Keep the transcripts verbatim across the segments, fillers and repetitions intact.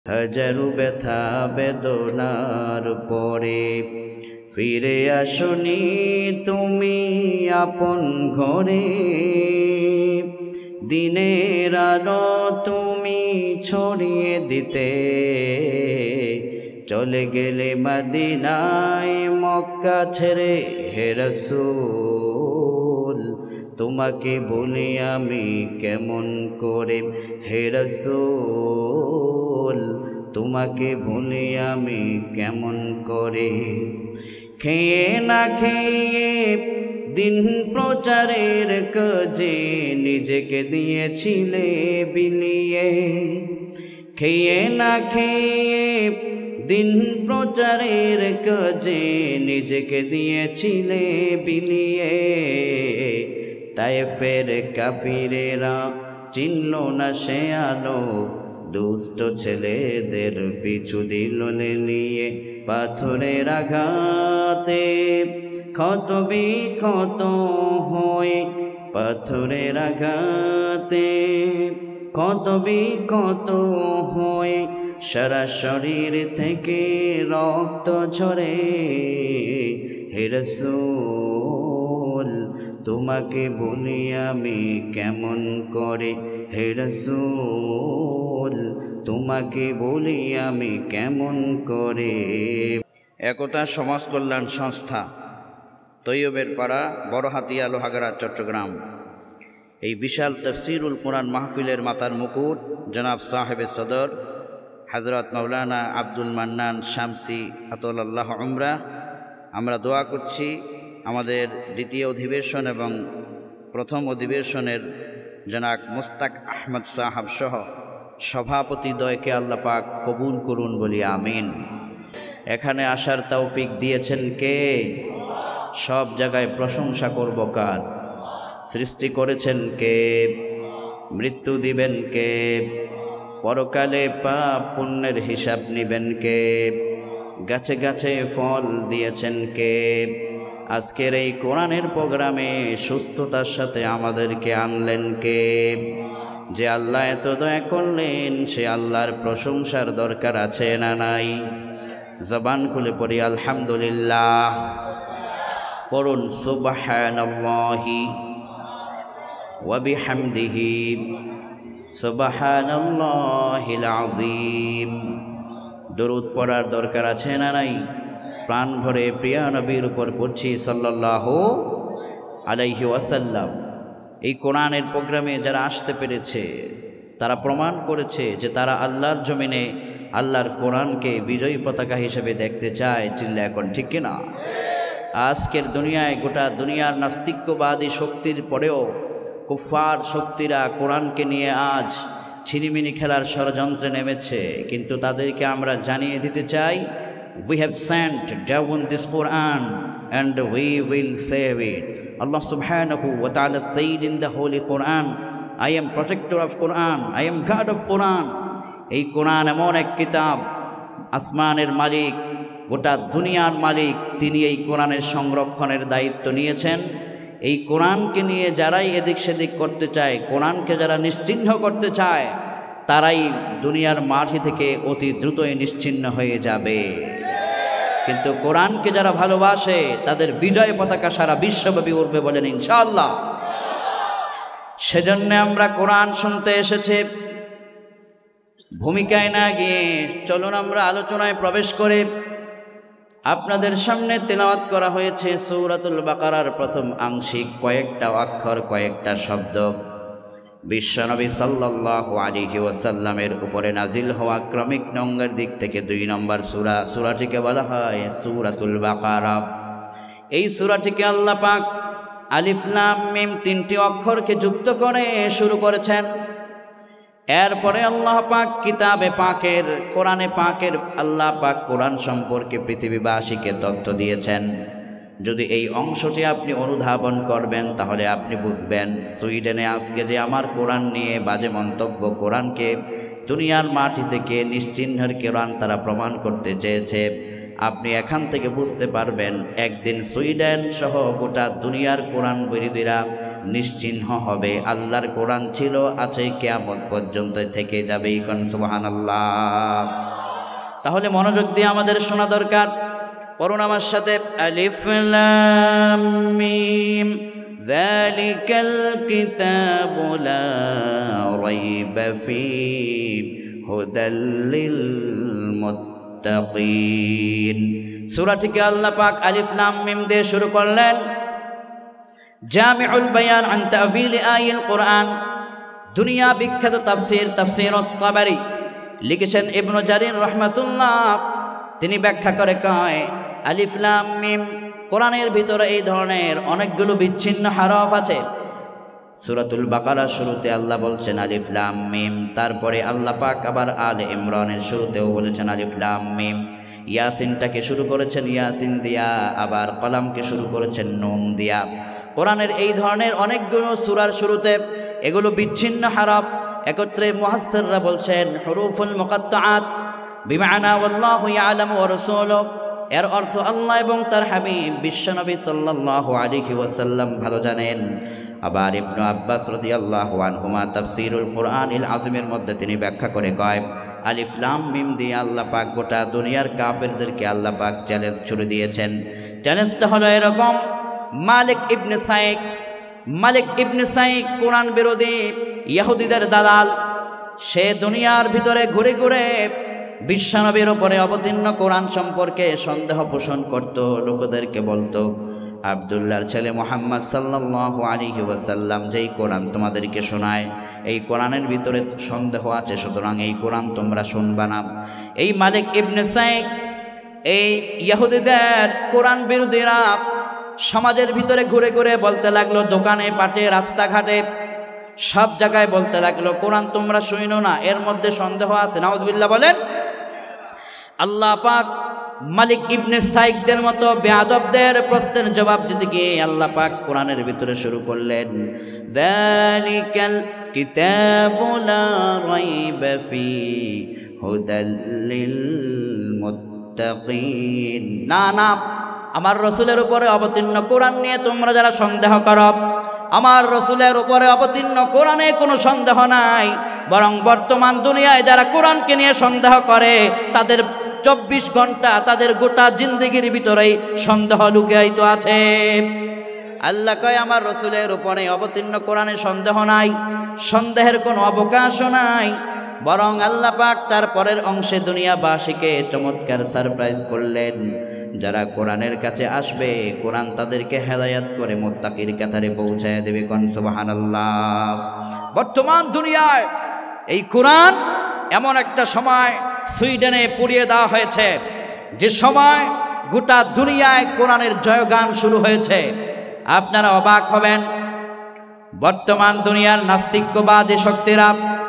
হাজারো ব্যথা বেদনার পরে ফিরে আসনি তুমি আপন ঘরে। দিনের আলো তুমি ছড়িয়ে দিতে চলে গেলে মদিনায় মক্কা ছেড়ে। হে রাসূল তোমাকে বলি আমি কেমন করে, হে রাসূল তোমাকে বলি আমি কেমন করে। খেয়ে না খেয়ে দিন প্রচারের কাজে নিজেকে দিয়েছিলে বিলিয়ে। খেয়ে না খেয়ে দিন প্রচারের কাজে নিজেকে দিয়েছিলে বিলিয়ে। তায়েফের কাফিরেরা চিনল না সে আলো, দুষ্ট ছেলেদের পিছু দিল লেলিয়ে। পাথরের আঘাতে ক্ষত বিক্ষত হয়ে, পাথরের আঘাতে ক্ষত বিক্ষত হয়ে সারা শরীর থেকে রক্ত ঝরে। হে রাসূল তোমাকে বলি আমি কেমন করে, হে রাসূল তোমাকে বলি আমি কেমন করে। একতা সমাজ কল্যাণ সংস্থা, তৈয়বের পাড়া, বড়হাতিয়া, লোহাগাড়া, চট্টগ্রাম। এই বিশাল তাফসীরুল কোরআন মাহফিলের মাতার মুকুট জনাব সাহেবে সদর হযরত মাওলানা আব্দুল মান্নান শামসী আতলাল্লাহ উমরা। আমরা দোয়া করছি আমাদের দ্বিতীয় অধিবেশন এবং প্রথম অধিবেশনের জনাব মুস্তাক আহমদ সাহাব সহ সভাপতিদ্বয়কে আল্লাহ পাক কবুল করুন বলি আমিন। এখানে আসার তৌফিক দিয়েছেন কে? সব জায়গায় প্রশংসা করব কার? সৃষ্টি করেছেন কে? মৃত্যু দিবেন কে? পরকালে পাপ পুণ্যের হিসাব নিবেন কে? গাছে গাছে ফল দিয়েছেন কে? আজকের এই কোরআনের প্রোগ্রামে সুস্থতার সাথে আমাদেরকে আনলেন কে? যে আল্লাহ এত দয়া করলেন সে আল্লাহর প্রশংসার দরকার আছে না নাই? জবান খুলে পড়ি আলহামদুলিল্লাহ, পড়ুন সুবহানাল্লাহি ওয়া বিহামদিহি সুবহানাল্লাহিল আযীম। দরুদ পড়ার দরকার আছে না নাই? প্রাণ ভরে প্রিয় নবীর উপর পড়ছি সাল্লাল্লাহু আলাইহি ওয়াসাল্লাম। এই কোরআনের প্রোগ্রামে যারা আসতে পেরেছে তারা প্রমাণ করেছে যে তারা আল্লাহর জমিনে আল্লাহর কোরআনকে বিজয়ী পতাকা হিসেবে দেখতে চায়। চিল্লা এখন ঠিক কিনা? আজকের দুনিয়ায় গোটা দুনিয়ার নাস্তিক্যবাদী শক্তির পরেও কুফার শক্তিরা কোরআনকে নিয়ে আজ ছিনিমিনি খেলার ষড়যন্ত্রে নেমেছে, কিন্তু তাদেরকে আমরা জানিয়ে দিতে চাই, we have sent down this Quran and we will save it. Allah subhanahu wa ta'ala said in the holy Quran, I am protector of Quran, I am God of Quran. এই কোরআন এমন এক কিতাব, আসমানের মালিক, গোটা দুনিয়ার মালিক, তিনি এই কোরআনের সংরক্ষণের দায়িত্ব নিয়েছেন। এই কোরআনকে নিয়ে যারাই এদিক সেদিক করতে চায়, কোরআনকে যারা নিশ্চিহ্ন করতে চায়, তারাই দুনিয়ার মাটি থেকে অতি দ্রুতই নিশ্চিহ্ন হয়ে যাবে। কিন্তু কোরআনকে যারা ভালোবাসে তাদের বিজয় পতাকা সারা বিশ্বব্যাপী উঠবে, বলেন ইনশাআল্লাহ। সেজন্য আমরা কোরআন শুনতে এসেছি। ভূমিকায় না গিয়ে চলুন আমরা আলোচনায় প্রবেশ করে আপনাদের সামনে তেলাওয়াত করা হয়েছে সূরাতুল বাকারার প্রথম আংশিক কয়েকটা অক্ষর, কয়েকটা শব্দ। বিশ্বনবী সাল্লাল্লাহু আলাইহি ওয়াসাল্লামের উপরে নাজিল হওয়া ক্রমিক নম্বরের দিক থেকে দুই নম্বর সূরা। সূরাটিকে বলা হয় সূরাতুল বাকারা। এই সূরাটিকে আল্লাহ পাক আলিফ লাম মিম তিনটি অক্ষরকে যুক্ত করে শুরু করেছেন। এরপরে আল্লাহ পাক কিতাবে পাকের, কোরআনে পাকের আল্লাহ পাক কোরআন সম্পর্কে পৃথিবীবাসীকে তথ্য দিয়েছেন। যদি এই অংশটি আপনি অনুধাবন করবেন তাহলে আপনি বুঝবেন সুইডেনে আজকে যে আমার কোরআন নিয়ে বাজে মন্তব্য, কোরআনকে দুনিয়ার মাটি থেকে নিশ্চিহ্নের কোরআন তারা প্রমাণ করতে চেয়েছে, আপনি এখান থেকে বুঝতে পারবেন একদিন সুইডেন সহ গোটা দুনিয়ার কোরআন বিরোধীরা নিশ্চিহ্ন হবে। আল্লাহর কোরআন ছিল, আছে, কিয়ামত পর্যন্ত থেকে যাবে। কোন সুবহানাল্লাহ। তাহলে মনোযোগ দিয়ে আমাদের শোনা দরকার। পড়ুন আমার সাথে, আলিফ লাম মিম যালিকাল কিতাবু লা রাইবা ফীহি হুদাল লিল মুত্তাকিন। সূরাটিকে আল্লাহ পাক আলিফ লাম মিম দিয়ে শুরু করলেন। জামিউল বায়ান আন তা'ভিল আয়াল কোরআন, দুনিয়া বিখ্যাত তাফসীর তাফসীর আত-তাবারি লিখেছেন ইবনু জারির রাহমাতুল্লাহ। তিনি ব্যাখ্যা করে কয়, আলিফ লাম মিম, কোরআনের ভিতরে এই ধরনের অনেকগুলো বিচ্ছিন্ন হরফ আছে। সূরাতুল বাকারার শুরুতে আল্লাহ বলছেন আলিফ লাম মিম, তারপরে আল্লাহ পাক আবার আলে ইমরানের শুরুতেও বলেছেন আলিফ লাম মিম। ইয়াসিনটাকে শুরু করেছেন ইয়াসিন দিয়া, আবার কলামকে শুরু করেছেন নুন দিয়া। কোরআনের এই ধরনের অনেকগুলো সূরার শুরুতে এগুলো বিচ্ছিন্ন হরফ। একত্রে মুহাসসিররা বলছেন হুরুফুল মুকাত্তাআত বিমানা ওয়াল্লাহু ইয়ালামু ওয়া রাসূলুহু, এর অর্থ আল্লাহ এবং তার হাবিব বিশ্বনবী সাল্লাল্লাহু আলাইহি ওয়াসাল্লাম ভালো জানেন। আবার ইবনু আব্বাস রাদিয়াল্লাহু আনহুমা তাফসীরুল কুরআনিল আযীমের মধ্যে তিনি ব্যাখ্যা করে কয়, আলিফ লাম মিম দিয়ে আল্লাহ পাক গোটা দুনিয়ার কাফেরদেরকে আল্লাহ পাক চ্যালেঞ্জ ছুড়ে দিয়েছেন। চ্যালেঞ্জটা হলো এরকম, মালিক ইবনে সাইক মালিক ইবনে সাইক কোরআন বিরোধী ইহুদিদের দালাল। সে দুনিয়ার ভিতরে ঘুরে ঘুরে বিশ্বনবীর উপরে অবতীর্ণ কোরআন সম্পর্কে সন্দেহ পোষণ করত। লোকদেরকে বলতো, আব্দুল্লাহর ছেলে মুহাম্মদ সাল্লাল্লাহু আলাইহি ওয়াসাল্লাম যেই কোরআন তোমাদেরকে শোনায়, এই কোরআনের ভিতরে সন্দেহ আছে, সুতরাং এই কোরআন তোমরা শুনবা না। এই মালিক ইবনে সাইক, এই ইহুদিদের কোরআন বিরোধীরা সমাজের ভিতরে ঘুরে ঘুরে বলতে লাগলো, দোকানে পাটে রাস্তাঘাটে সব জায়গায় বলতে লাগলো, কোরআন তোমরা শুনো না, এর মধ্যে সন্দেহ আছে। নাউজুবিল্লাহ বলেন। আল্লাহ পাক মালিক ইবনে সাইকদের মতো বেয়াদবদের প্রশ্নের জবাব দিতে গিয়ে আল্লাহ পাক কোরআনের ভিতরে শুরু করলেন, যালিকাল কিতাবু লা রাইবা ফীহি হুদাল লিল মুত্তাকিন। না না, আমার রসুলের উপরে অবতীর্ণ কোরআন নিয়ে তোমরা যারা সন্দেহ করো, আমার রসুলের উপরে অবতীর্ণ কোরআনে কোনো সন্দেহ নাই, বরং বর্তমান দুনিয়ায় যারা কোরআনকে নিয়ে সন্দেহ করে তাদের চব্বিশ ঘন্টা তাদের গোটা জিন্দেগির ভিতরেই সন্দেহ লুকায়িত আছে। আল্লাহ কয়, আমার রসুলের উপরে অবতীর্ণ কোরআনে সন্দেহ নাই, সন্দেহের কোনো অবকাশও নাই, বরং আল্লাহ পাক তার পরের অংশে দুনিয়াবাসীকে চমৎকার সারপ্রাইজ করলেন। যারা কোরআনের কাছে আসবে, কোরআন তাদেরকে হেদায়াত করে মুত্তাকির কাতারে পৌঁছায় দেবে। কোন সুবহানাল্লাহ। বর্তমান দুনিয়ায় এই কোরআন এমন একটা সময় সুইডেনে পুড়িয়ে দেওয়া হয়েছে, যে সময় গোটা দুনিয়ায় কোরআনের জয়গান শুরু হয়েছে। আপনারা অবাক হবেন, বর্তমান দুনিয়ার নাস্তিক্যবাদী শক্তিরা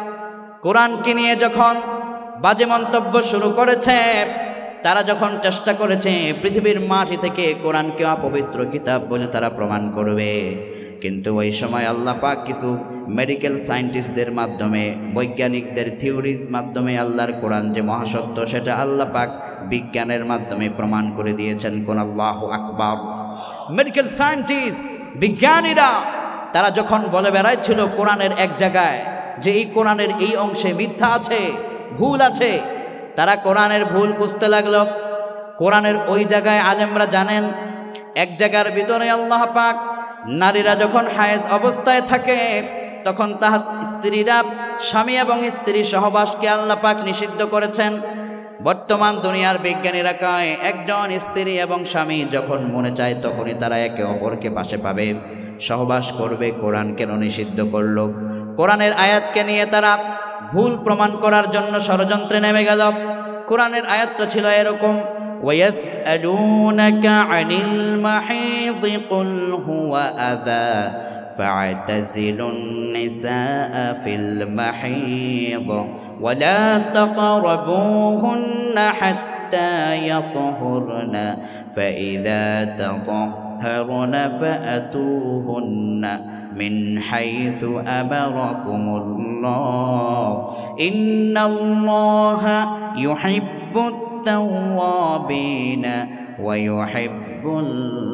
কোরআনকে নিয়ে যখন বাজে মন্তব্য শুরু করেছে, তারা যখন চেষ্টা করেছে পৃথিবীর মাটি থেকে কোরআনকে অপবিত্র কিতাব বলে তারা প্রমাণ করবে, কিন্তু ওই সময় আল্লাহ পাক কিছু মেডিকেল সায়েন্টিস্টদের মাধ্যমে, বৈজ্ঞানিকদের থিওরির মাধ্যমে আল্লাহর কোরআন যে মহাসত্য সেটা আল্লাহ পাক বিজ্ঞানের মাধ্যমে প্রমাণ করে দিয়েছেন। কোন আল্লাহু আকবার। মেডিকেল সায়েন্টিস্ট, বিজ্ঞানীরা তারা যখন বলে বেড়াচ্ছিল কোরআনের এক জায়গায় যে এই কোরআনের এই অংশে মিথ্যা আছে, ভুল আছে, তারা কোরআনের ভুল খুঁজতে লাগলো। কোরআনের ওই জায়গায় আলেমরা জানেন, এক জায়গার ভিতরে আল্লাহ পাক নারীরা যখন হায়েজ অবস্থায় থাকে তখন তাহার স্ত্রীরা স্বামী এবং স্ত্রী সহবাসকে আল্লাহ পাক নিষিদ্ধ করেছেন। বর্তমান দুনিয়ার বিজ্ঞানীরা কয়, একজন স্ত্রী এবং স্বামী যখন মনে চায় তখনই তারা একে অপরকে পাশে পাবে, সহবাস করবে। কোরআন কেন নিষিদ্ধ করলো? কোরআনের আয়াতকে নিয়ে তারা ভুল প্রমাণ করার জন্য ষড়যন্ত্রে নেমে গেল। কোরআনের আয়াতটা ছিল এরকম, وَيَسْأَلُونَكَ عَنِ الْمَحِيضِ قُلْ هُوَ أَذًى فَاعْتَزِلُوا النِّسَاءَ فِي الْمَحِيضِ وَلَا تَقْرَبُوهُنَّ حَتَّى يَطْهُرْنَ فَإِذَا تَطَهَّرْنَ فَأْتُوهُنَّ من حيث أمركم الله إن الله يحب التوابين ويحب ইউহিব্বুল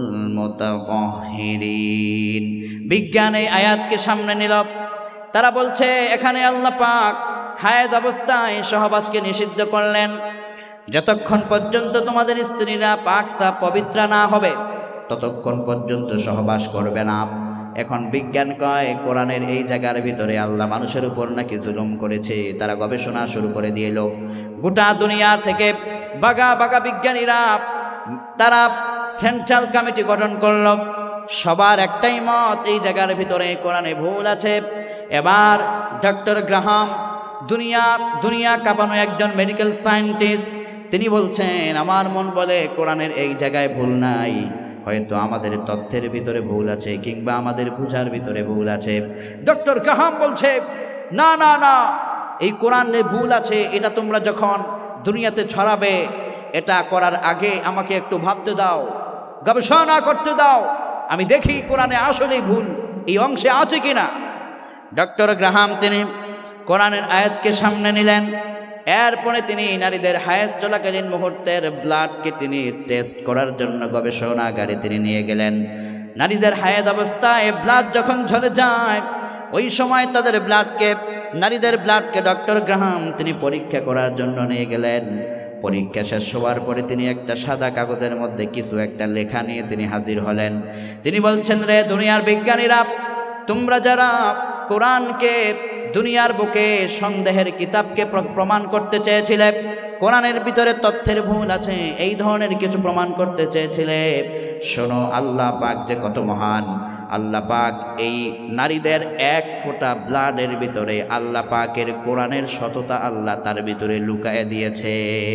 মুতাতাহহিরিন। বিজ্ঞান এই আয়াতকে সামনে নিল, তারা বলছে এখানে আল্লাহ পাক হায়েজ অবস্থায় সহবাসকে নিষিদ্ধ করলেন। যতক্ষণ পর্যন্ত তোমাদের স্ত্রীরা পাক সাফ পবিত্র না হবে ততক্ষণ পর্যন্ত সহবাস করবে না। এখন বিজ্ঞান কয় কোরআনের এই জায়গার ভিতরে আল্লাহ মানুষের উপর নাকি জুলুম করেছে। তারা গবেষণা শুরু করে দিল। গোটা দুনিয়ার থেকে বাগা বাগা বিজ্ঞানীরা তারা সেন্ট্রাল কমিটি গঠন করল। সবার একটাই মত, এই জায়গার ভিতরে কোরআনে ভুল আছে। এবার ডক্টর গ্রাহাম, দুনিয়া দুনিয়া কাঁপানো একজন মেডিকেল সায়েন্টিস্ট, তিনি বলছেন আমার মন বলে কোরআনের এই জায়গায় ভুল নাই, হয়তো আমাদের তথ্যের ভিতরে ভুল আছে কিংবা আমাদের বুঝার ভিতরে ভুল আছে। ডক্টর গ্রাহাম বলছে না না না, এই কোরআনে ভুল আছে। এটা তোমরা যখন দুনিয়াতে ছড়াবে, এটা করার আগে আমাকে একটু ভাবতে দাও, গবেষণা করতে দাও, আমি দেখি কোরআনে আসলেই ভুল এই অংশে আছে কিনা। ডক্টর গ্রাহাম তিনি কোরআনের আয়াতকে সামনে নিলেন। এরপরে তিনি নারীদের হায়েজ চলাকালীন মুহূর্তের ব্লাডকে তিনি টেস্ট করার জন্য গবেষণাগারে তিনি নিয়ে গেলেন। নারীদের হায়েজ অবস্থায় ব্লাড যখন ঝরে যায়, ওই সময় তাদের ব্লাডকে নারীদের ব্লাডকে ডক্টর গ্রাহাম তিনি পরীক্ষা করার জন্য নিয়ে গেলেন। পরীক্ষা শেষ হওয়ার পরে তিনি একটা সাদা কাগজের মধ্যে কিছু একটা লেখা নিয়ে তিনি হাজির হলেন। তিনি বলছেন, রে দুনিয়ার বিজ্ঞানীরা, তোমরা যারা কোরআনকে দুনিয়ার বুকে সন্দেহের কিতাবকে প্রমাণ করতে চেয়েছিলে, কোরআনের ভিতরে তথ্যের ভুল আছে, এই ধরনের কিছু প্রমাণ করতে চেয়েছিলে, শোনো আল্লাহ পাক যে কত মহান। আল্লাহ পাক এই নারীদের এক ফোঁটা ব্লাডের ভিতরে আল্লাহ পাকের কোরআনের সততা আল্লাহ তার ভিতরে লুকায়ে দিয়েছে।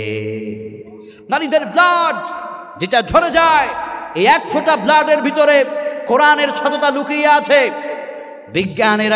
নারীদের ব্লাড যেটা ঝরে যায়, এই এক ফোঁটা ব্লাডের ভিতরে কোরআনের সততা লুকিয়ে আছে। বিজ্ঞানীরা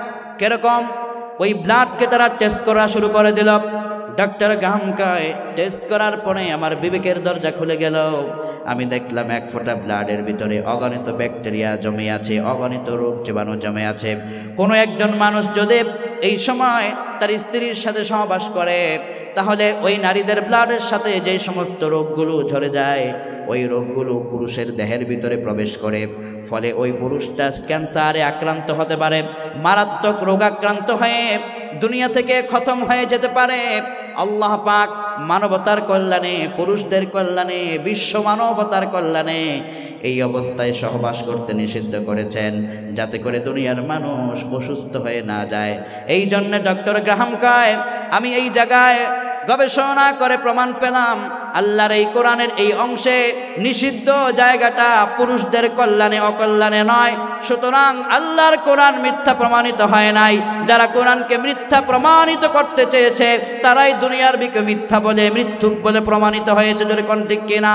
কিরকম ওই ব্লাডকে তারা টেস্ট করা শুরু করে দিল। ডক্টর গ্রাহামকে টেস্ট করার পরে আমার বিবেকের দরজা খুলে গেল। আমি দেখলাম এক ফোঁটা ব্লাডের ভিতরে অগণিত ব্যাকটেরিয়া জমে আছে, অগণিত রোগ জীবাণু জমে আছে। কোনো একজন মানুষ যদি এই সময় তার স্ত্রীর সাথে সহবাস করে, তাহলে ওই নারীদের ব্লাডের সাথে যে সমস্ত রোগগুলো ঝরে যায়, ওই রোগগুলো পুরুষের দেহের ভিতরে প্রবেশ করে, ফলে ওই পুরুষটা ক্যান্সারে আক্রান্ত হতে পারে, মারাত্মক রোগাক্রান্ত হয়ে দুনিয়া থেকে খতম হয়ে যেতে পারে। আল্লাহ পাক মানবতার কল্যাণে, পুরুষদের কল্যাণে, বিশ্ব মানবতার কল্যাণে এই অবস্থায় সহবাস করতে নিষিদ্ধ করেছেন, যাতে করে দুনিয়ার মানুষ অসুস্থ হয়ে না যায়। এই জন্য ডক্টর গ্রাহাম কয়, আমি এই জায়গায় গবেষণা করে প্রমাণ পেলাম আল্লাহর এই কোরআনের এই অংশে নিষিদ্ধ জায়গাটা পুরুষদের কল্যাণে অকল্যাণে নয়। সুতরাং আল্লাহর কোরআন মিথ্যা প্রমাণিত হয় নাই। যারা কোরআনকে মিথ্যা প্রমাণিত করতে চেয়েছে তারাই দুনিয়ার বিকে মিথ্যা বলে, মৃত্যুক বলে প্রমাণিত হয়েছে। যদি কোন ঠিক কিনা?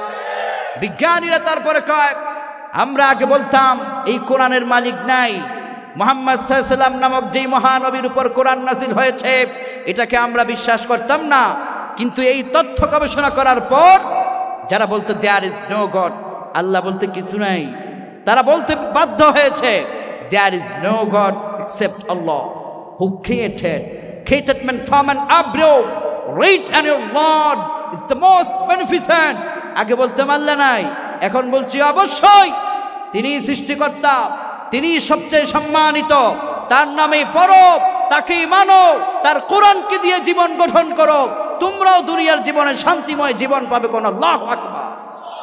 বিজ্ঞানীরা তারপরে কয়, আমরা আগে বলতাম এই কোরআনের মালিক নাই, মুহাম্মদ সাল্লাল্লাহু আলাইহি ওয়াসাল্লাম নামক যেই মহানবীর উপর কোরআন নাযিল হয়েছে এটাকে আমরা বিশ্বাস করতাম না। কিন্তু এই তথ্য গবেষণা করার পর যারা বলতো there is no God, Allah বলতে কিছু নাই, তারা বলতে বাধ্য হয়েছে there is no God except Allah who created created man from an embryo, right, and your Lord is the most beneficent. আগে বলতাম আল্লাহ নাই, এখন বলছি অবশ্যই তিনি সৃষ্টিকর্তা, তিনি সবচেয়ে সম্মানিত, তার নামে পড়ো, তাকেই মানো, তার কোরআনকে দিয়ে জীবন গঠন করো, তোমরাও দুনিয়ার জীবনে শান্তিময় জীবন পাবে। কোন আল্লাহু আকবার।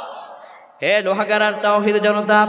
হে লোহাগাড়ার তাওহীদ জনতা,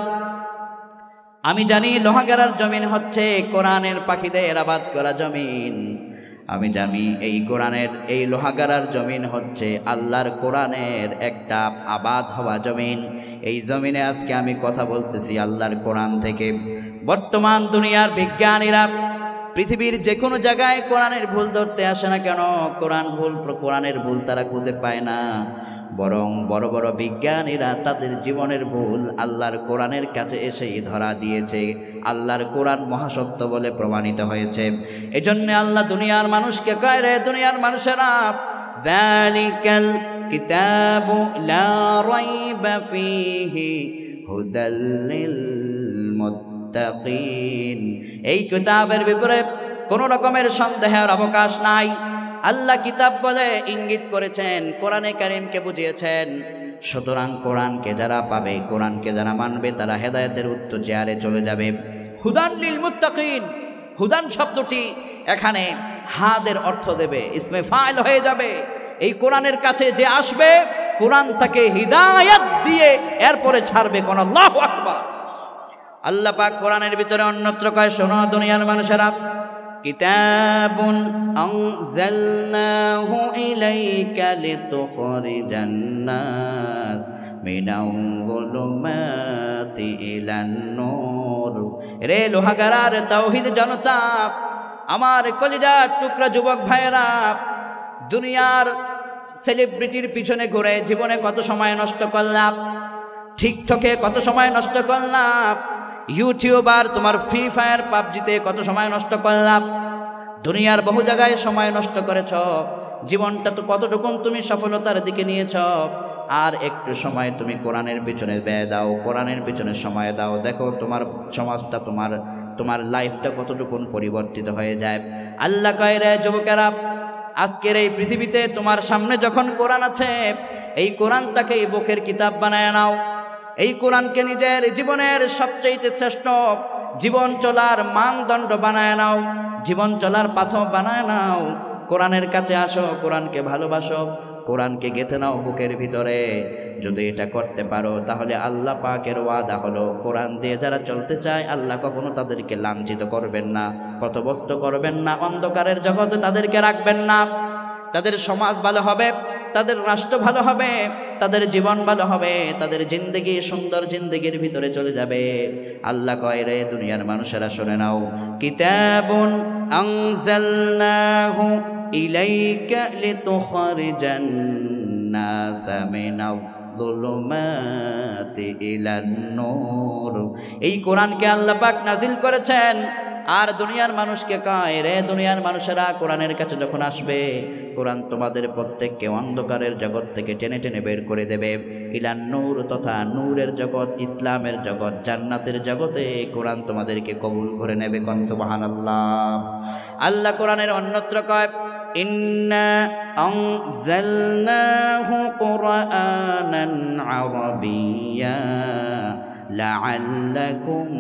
আমি জানি লোহাগাড়ার জমিন হচ্ছে কোরআনের পাখিদের আবাদ করা জমিন। আমি জানি এই কোরআনের এই লোহাগাড়ার জমিন হচ্ছে আল্লাহর কোরআনের একটা আবাদ হওয়া জমিন। এই জমিনে আজকে আমি কথা বলতেছি আল্লাহর কোরআন থেকে। বর্তমান দুনিয়ার বিজ্ঞানীরা পৃথিবীর যে কোনো জায়গায় কোরআনের ভুল ধরতে আসে না কেন, কোরআন ভুল কোরআনের ভুল তারা খুঁজে পায় না, বরং বড় বড় বিজ্ঞানীরা তাদের জীবনের ভুল আল্লাহর কোরআনের কাছে এসেই ধরা দিয়েছে। আল্লাহর কোরআন মহাসত্য বলে প্রমাণিত হয়েছে। এজন্য আল্লাহ দুনিয়ার মানুষকে কয়, রে দুনিয়ার মানুষেরা, যালিকাল কিতাবু লা রাইবা ফীহি হুদাল লিল মুত্তাকিন, এই কিতাবের ব্যাপারে কোনো রকমের সন্দেহের অবকাশ নাই। আল্লাহ কিতাব বলে ইঙ্গিত করেছেন, কোরআনে কারীমকে বুঝিয়েছেন সুতরাং কোরআনকে যারা পাবে, কোরআনকে যারা মানবে, তারা হেদায়েতের উচ্চ চেয়ারে চলে যাবে। হুদান লিল মুত্তাকিন, হুদান শব্দটি এখানে হাদের অর্থ দেবে, ইসমে ফাইল হয়ে যাবে। এই কোরআনের কাছে যে আসবে, কোরআন তাকে হিদায়াত দিয়ে এরপরে ছাড়বে। কোন আল্লাহু আকবার। আল্লাহ পাক কোরআনের ভিতরে অন্যত্র কয়, শোনো দুনিয়ার মানুষেরা, কিতাবুন আনজালনাহু ইলাইকা লিতুখরিজান নাস মিনাল যুলুমাতি ইলান নূর। রে লোহাগারার তাওহীদ জনতা, আমার কলিজার টুকরা যুবক ভাইয়েরা, দুনিয়ার সেলিব্রিটির পিছনে ঘুরে জীবনে কত সময় নষ্ট করলাম, টিকটকে কত সময় নষ্ট করলাম, ইউটিউবার তোমার ফ্রি ফায়ার পাবজিতে কত সময় নষ্ট করলাম, দুনিয়ার বহু জায়গায় সময় নষ্ট করেছ। জীবনটা তো কতটুকু তুমি সফলতার দিকে নিয়েছ, আর একটু সময় তুমি কোরআনের পিছনে ব্যয় দাও, কোরআনের পিছনে সময় দাও, দেখো তোমার সমাজটা, তোমার তোমার লাইফটা কতটুকু পরিবর্তিত হয়ে যায়। আল্লাহ কয়, রে যুবকেরা, আজকের এই পৃথিবীতে তোমার সামনে যখন কোরআন আছে, এই কোরআনটাকে বুকের কিতাব বানায় নাও। এই কোরআনকে নিজের জীবনের সবচেয়ে শ্রেষ্ঠ জীবন চলার মানদণ্ড বানায় নাও, জীবন চলার পাথর বানায় নাও। কোরআনের কাছে আসো, কোরআনকে ভালোবাসো, কোরআনকে গেঁথে নাও বুকের ভিতরে। যদি এটা করতে পারো, তাহলে আল্লাহ পাকের ওয়াদা হলো, কোরআন দিয়ে যারা চলতে চায়, আল্লাহ কখনো তাদেরকে লাঞ্ছিত করবেন না, পথভ্রষ্ট করবেন না, অন্ধকারের জগতে তাদেরকে রাখবেন না। তাদের সমাজ ভালো হবে, তাদের রাষ্ট্র ভালো হবে, তাদের জীবন ভালো হবে, তাদের জিন্দেগি সুন্দর জিন্দেগির ভিতরে চলে যাবে। আল্লাহ কয়, রে দুনিয়ার মানুষেরা শুনে নাও, কিতাবুন আনজালনাহু ইলাইকা লিতুখরিজান নাস মিনাল যুলুমাতি ইলান নূর। এই কোরআনকে আল্লাহ পাক নাজিল করেছেন, আর দুনিয়ার মানুষকে কয়, রে দুনিয়ার মানুষেরা, কোরআনের কাছে যখন আসবে, কোরআন তোমাদের প্রত্যেককে অন্ধকারের জগৎ থেকে টেনে টেনে বের করে দেবে ইলান নূর, তথা নূরের জগৎ, ইসলামের জগৎ, জান্নাতের জগতে কোরআন তোমাদেরকে কবুল করে নেবে। কোন সুবহানাল্লাহ। আল্লাহ কোরআনের অন্যত্র কয়, ইন্না আনজালনাহু কুরআনান আরাবিয়্যা লাআল্লাকুম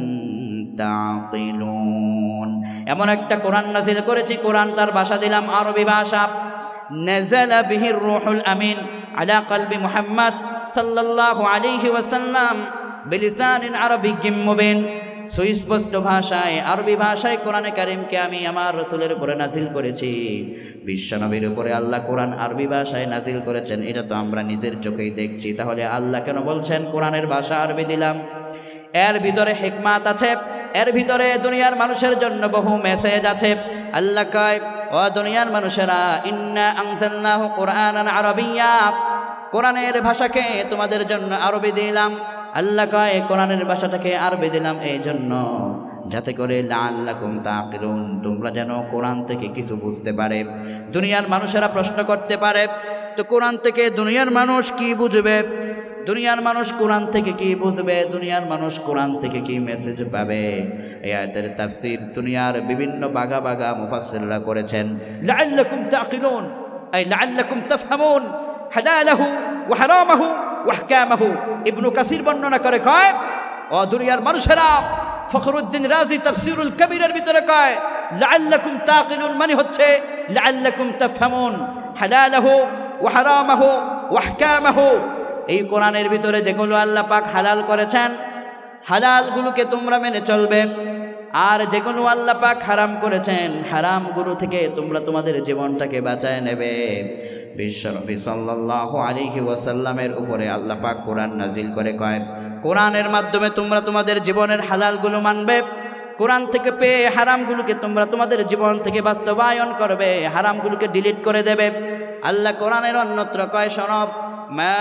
তাকিলুন। এমন একটা কোরআন নাযিল করেছি, কোরআন তার ভাষা দিলাম আরবি ভাষা। নাযালা বিহির রূহুল আমিন আলা কলবি মুহাম্মদ সাল্লাল্লাহু আলাইহি ওয়াসাল্লাম বিলিসানিন আরাবিয়্যিম মুবিন। সুস্পষ্ট ভাষায়, আরবি ভাষায় কোরআনে কারীমকে আমি আমার রাসূলের উপরে নাজিল করেছি। বিশ্বনবীর উপরে আল্লাহ কোরআন আরবি ভাষায় নাজিল করেছেন, এটা তো আমরা নিজের চোখেই দেখছি। তাহলে আল্লাহ কেন বলছেন কোরআনের ভাষা আরবি দিলাম? এর ভিতরে হিকমাত আছে, এর ভিতরে দুনিয়ার মানুষের জন্য বহু মেসেজ আছে। আল্লাহ কয়, ও দুনিয়ার মানুষেরা, ইন্না আনজালনাহু কুরআনান আরাবিয়্যা, কোরআনের ভাষাকে তোমাদের জন্য আরবি দিলাম। আল্লাহ কয়, কোরআনের ভাষাটাকে আরবি দিলাম এই জন্য, যাতে করে লাআল্লাকুম তাকিলুন, তোমরা যেন কোরআন থেকে কিছু বুঝতে পারে। দুনিয়ার মানুষেরা প্রশ্ন করতে পারে, তো কোরআন থেকে দুনিয়ার মানুষ কি বুঝবে? দুনিয়ার মানুষ কোরআন থেকে কি বুঝবে? দুনিয়ার মানুষ কোরআন থেকে কি মেসেজ পাবে? এই আয়াতের তাফসীর দুনিয়ার বিভিন্ন বাগা বাগা মুফাসসিররা করেছেন। লাআল্লাকুম তাকিলুন আই লাআল্লাকুম তাফহামুন হালালাহু ওয়া হারামাহু ওয়া আহকামাহু। ইবনে কাসির বর্ণনা করে কয়, ও দুনিয়ার মানুষেরা, ফখরুদ্দিন রাজি তাফসীরুল কবিরের ভিতরে কয়, লাআল্লাকুম তাকিলুন মানে হচ্ছে লাআল্লাকুম তাফহামুন হালালাহু ওয়া হারামাহু ওয়া আহকামাহু। এই কোরআনের ভিতরে যেগুলো আল্লাহ পাক হালাল করেছেন, হালালগুলোকে তোমরা মেনে চলবে, আর যেগুলো আল্লাহ পাক হারাম করেছেন, হারামগুলো থেকে তোমরা তোমাদের জীবনটাকে বাঁচায় নেবে। বিশ্বনবী সাল্লাল্লাহু আলাইহি ওয়াসাল্লামের উপরে আল্লাহ পাক কোরআন নাজিল করে কয়, কোরআনের মাধ্যমে তোমরা তোমাদের জীবনের হালালগুলো মানবে, কোরআন থেকে পেয়ে হারামগুলোকে তোমরা তোমাদের জীবন থেকে বাস্তবায়ন করবে, হারামগুলোকে ডিলিট করে দেবে। আল্লাহ কোরআনের অন্যত্র কয়, শোনব, মা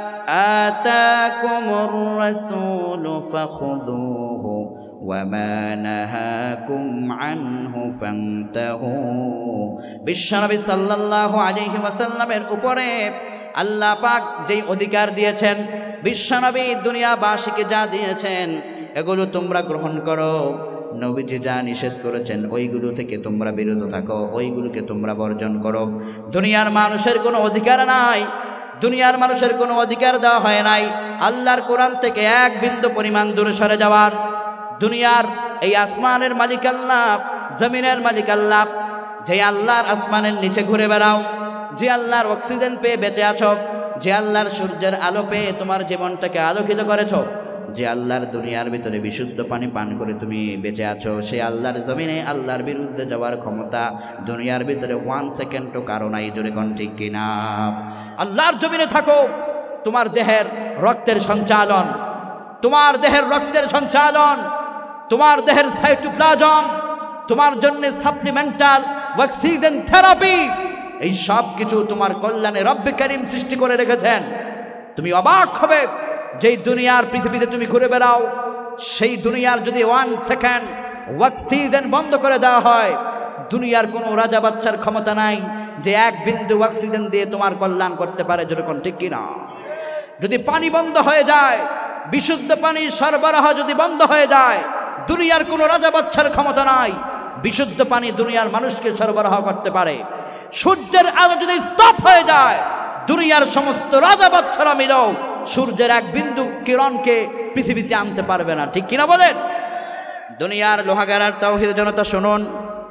আতাকুমুর রাসূলু ফাখুযুহু ওয়া মা নাহাকুম আনহু ফান্তাহু। বিশ্বনবী সাল্লাল্লাহু আলাইহি ওয়াসাল্লামের উপরে আল্লাহ পাক যেই অধিকার দিয়েছেন, বিশ্বনবী দুনিয়াবাসীকে যা দিয়েছেন, এগুলো তোমরা গ্রহণ করো। নবীজি যা নিষেধ করেছেন, ওইগুলো থেকে তোমরা বিরত থাকো, ওইগুলোকে তোমরা বর্জন করো। দুনিয়ার মানুষের কোনো অধিকার নাই দুনিয়ার মানুষের কোনো অধিকার দেওয়া হয় নাই আল্লাহর কোরআন থেকে এক বিন্দু পরিমাণ দূরে সরে যাওয়ার। দুনিয়ার এই আসমানের মালিক আল্লাহ, জমিনের মালিক আল্লাহ, যে আল্লাহর আসমানের নিচে ঘুরে বেড়াও, যে আল্লাহর অক্সিজেন পেয়ে বেঁচে আছো, যে আল্লাহর সূর্যের আলো পেয়ে তোমার জীবনটাকে আলোকিত করেছো, যে আল্লাহর দুনিয়ার ভিতরে বিশুদ্ধ পানি পান করে তুমি বেঁচে আছো, সে আল্লাহর জমিনে আল্লাহর বিরুদ্ধে যাওয়ার ক্ষমতা দুনিয়ার ভিতরে ওয়ান সেকেন্ডও কারো নাই। জোরে কোন ঠিক কিনা? আল্লাহর জমিনে থাকো, তোমার দেহের রক্তের সঞ্চালন, তোমার দেহের রক্তের সঞ্চালন, তোমার দেহের সাইটোপ্লাজম, তোমার জন্য সাপ্লিমেন্টাল অক্সিজেন থেরাপি, এই সব কিছু তোমার কল্যাণে রব্বে কারীম সৃষ্টি করে রেখেছেন। তুমি অবাক হবে, যেই দুনিয়ার পৃথিবীতে তুমি ঘুরে বেড়াও, সেই দুনিয়ার যদি ওয়ান সেকেন্ড অক্সিজেন বন্ধ করে দেওয়া হয়, দুনিয়ার কোনো রাজা বাচ্চার ক্ষমতা নাই যে এক বিন্দু অক্সিজেন দিয়ে তোমার কল্যাণ করতে পারে। যেরকম ঠিক কিনা? যদি পানি বন্ধ হয়ে যায়, বিশুদ্ধ পানির সরবরাহ যদি বন্ধ হয়ে যায়, দুনিয়ার কোনো রাজা বাচ্চার ক্ষমতা নাই বিশুদ্ধ পানি দুনিয়ার মানুষকে সরবরাহ করতে পারে। সূর্যের আলো যদি স্টপ হয়ে যায়, দুনিয়ার সমস্ত রাজা বাচ্চারা মিলেও সূর্যের এক বিন্দু কিরণকে পৃথিবীতে আনতে পারবে না। ঠিক কিনা বলেন? দুনিয়ার লোহাগারার তাওহীদ জনতা শুনুন,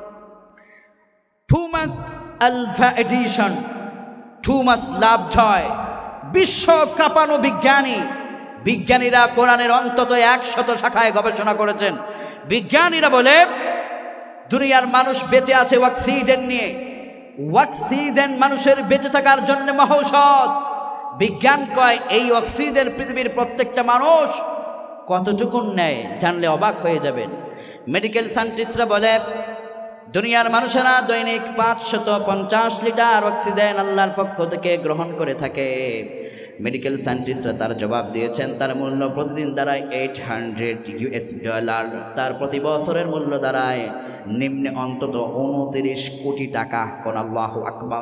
Thomas Alva Edison, Thomas Lovejoy, বিশ্ব কাঁপানো বিজ্ঞানী, বিজ্ঞানীরা কোরআনের অন্তত একশত শাখায় গবেষণা করেছেন। বিজ্ঞানীরা বলে দুনিয়ার মানুষ বেঁচে আছে অক্সিজেন নিয়ে। অক্সিজেন মানুষের বেঁচে থাকার জন্য মহৌষধ। বিজ্ঞান কয় এই অক্সিজেন পৃথিবীর প্রত্যেকটা মানুষ কতটুকু নেয় জানলে অবাক হয়ে যাবেন। মেডিকেল সায়েন্টিস্টরা বলে দুনিয়ার মানুষেরা দৈনিক পাঁচশত পঞ্চাশ লিটার অক্সিজেন আল্লাহর পক্ষ থেকে গ্রহণ করে থাকে। মেডিকেল সায়েন্টিস্টরা তার জবাব দিয়েছেন তার মূল্য প্রতিদিন দাঁড়ায় এইট হান্ড্রেড ইউএস ডলার। তার প্রতি বছরের মূল্য দাঁড়ায় নিম্নে অন্তত উনত্রিশ কোটি টাকা। কোন আল্লাহু আকবার!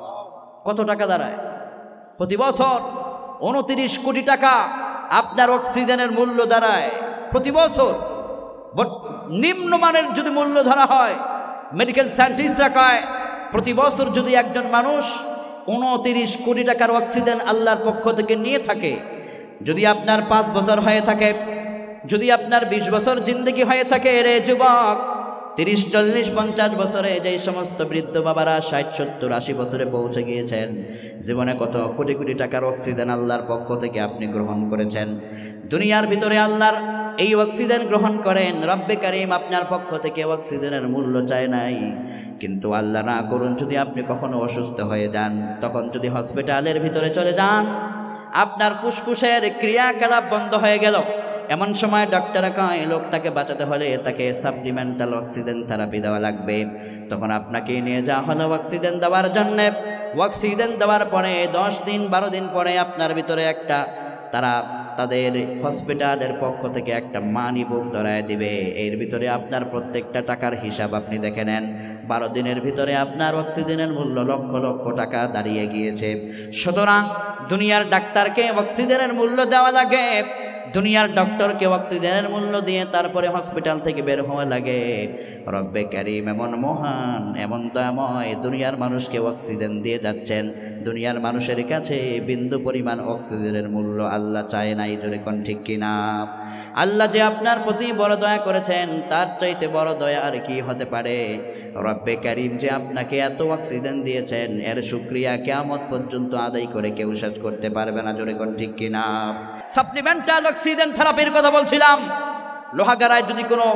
কত টাকা দাঁড়ায় প্রতি বছর? উনত্রিশ কোটি টাকা আপনার অক্সিজেনের মূল্য দাঁড়ায় প্রতি বছর। বাট নিম্নমানের যদি মূল্য ধরা হয়, মেডিকেল সায়েন্টিস্টরা কয় প্রতি বছর যদি একজন মানুষ উনত্রিশ কোটি টাকার অক্সিজেন আল্লাহর পক্ষ থেকে নিয়ে থাকে, যদি আপনার পাঁচ বছর হয়ে থাকে, যদি আপনার বিশ বছর জিন্দগি হয়ে থাকে, রে যুবক, তিরিশ চল্লিশ পঞ্চাশ বছরে যেই সমস্ত বৃদ্ধ বাবারা ষাট সত্তর আশি বছরে পৌঁছে গিয়েছেন, জীবনে কত কোটি কোটি টাকার অক্সিজেন আল্লাহর পক্ষ থেকে আপনি গ্রহণ করেছেন। দুনিয়ার ভিতরে আল্লাহর এই অক্সিজেন গ্রহণ করেন, রব্বে কারীম আপনার পক্ষ থেকে অক্সিজেনের মূল্য চায় নাই। কিন্তু আল্লাহ না করুন যদি আপনি কখনো অসুস্থ হয়ে যান, তখন যদি হসপিটালের ভিতরে চলে যান, আপনার ফুসফুসের ক্রিয়াকলাপ বন্ধ হয়ে গেল, এমন সময় ডক্টর কয় লোকটাকে বাঁচাতে হলে তাকে সাপ্লিমেন্টাল অক্সিজেন থেরাপি দেওয়া লাগবে। তখন আপনাকে নিয়ে যাওয়া হলো অক্সিজেন দেওয়ার জন্যে। অক্সিজেন দেওয়ার পরে দশ দিন বারো দিন পরে আপনার ভিতরে একটা তারা তাদের হসপিটালের পক্ষ থেকে একটা মানি বুক ধরায় দিবে। এর ভিতরে আপনার প্রত্যেকটা টাকার হিসাব আপনি দেখে নেন। বারো দিনের ভিতরে আপনার অক্সিজেনের মূল্য লক্ষ লক্ষ টাকা দাঁড়িয়ে গিয়েছে। সুতরাং দুনিয়ার ডাক্তারকে অক্সিজেনের মূল্য দেওয়া লাগে, দুনিয়ার ডক্টরকে অক্সিজেনের মূল্য দিয়ে তারপরে হসপিটাল থেকে বের হওয়া লাগে। রব্বে কারীম এমন মহান, এমন দয়াময়, দুনিয়ার মানুষকে অক্সিজেন দিয়ে যাচ্ছেন। দুনিয়ার মানুষের কাছে বিন্দু পরিমাণ অক্সিজেনের মূল্য আল্লাহ চায় নাই। জোরে কোন ঠিক কিনা? আল্লাহ যে আপনার প্রতি বড় দয়া করেছেন, তার চাইতে বড় দয়া আর কি হতে পারে? রব্বে কারীম যে আপনাকে এত অক্সিজেন দিয়েছেন, এর শুকরিয়া কিয়ামত পর্যন্ত আদায় করে কেউ শেষ করতে পারবে না। জোরে কোন ঠিক কিনা? সাপ্লিমেন্টাল অক্সিজেন থেরাপির কথা বলছিলাম। লোহাগাড়ায় যদি কোনো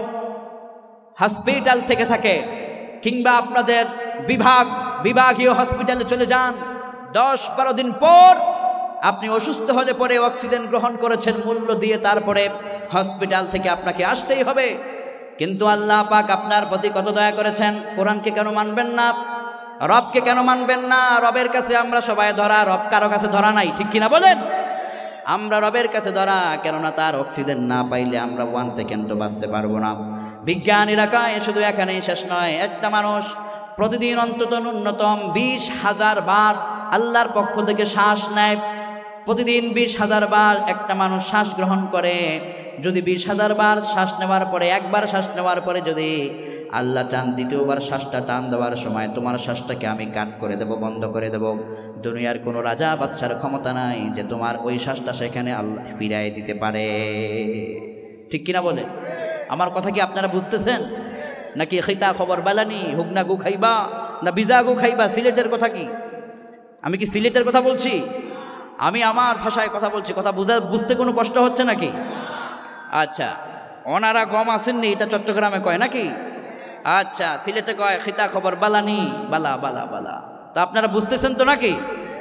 হসপিটাল থেকে থাকে, কিংবা আপনাদের বিভাগ বিভাগীয় হসপিটালে চলে যান, দশ বারো দিন পর আপনি অসুস্থ হলে পরে অক্সিজেন গ্রহণ করেছেন মূল্য দিয়ে, তারপরে হসপিটাল থেকে আপনাকে আসতেই হবে। কিন্তু আল্লাহ পাক আপনার প্রতি কত দয়া করেছেন। কোরআনকে কেন মানবেন না? রবকে কেন মানবেন না? রবের কাছে আমরা সবাই ধরা, রব কারো কাছে ধরা নাই। ঠিক কিনা বলেন? আমরা রবের কাছে ধরা, কেননা তার অক্সিজেন না পাইলে আমরা ওয়ান সেকেন্ডও বাঁচতে পারবো না। বিজ্ঞানীরা কয় শুধু এখানেই শেষ নয়, একটা মানুষ প্রতিদিন অন্তত ন্যূনতম বিশ হাজার বার আল্লাহর পক্ষ থেকে শ্বাস নেয়। প্রতিদিন বিশ হাজার বার একটা মানুষ শ্বাস গ্রহণ করে। যদি বিশ হাজার বার শ্বাস নেওয়ার পরে, একবার শ্বাস নেওয়ার পরে যদি আল্লাহ চান দ্বিতীয়বার শ্বাসটা টান দেওয়ার সময় তোমার শ্বাসটাকে আমি কাট করে দেব, বন্ধ করে দেব। দুনিয়ার কোনো রাজা বাচ্চার ক্ষমতা নাই যে তোমার ওই শ্বাসটা সেখানে আল্লাহ ফিরাই দিতে পারে। ঠিক কিনা বলে? আমার কথা কি আপনারা বুঝতেছেন? নাকি খিতা খবর বালানি হুকনা গু খাইবা না বিজা গু খাইবা? সিলেটের কথা কি? আমি কি সিলেটের কথা বলছি? আমি আমার ভাষায় কথা বলছি। কথা বুঝা বুঝতে কোনো কষ্ট হচ্ছে নাকি? আচ্ছা, ওনারা গম আসেননি, এটা চট্টগ্রামে কয় নাকি? আচ্ছা, সিলেটে কয় খিতা খবর বালানি, বালা বালা বালা। তো আপনারা বুঝতেছেন তো নাকি?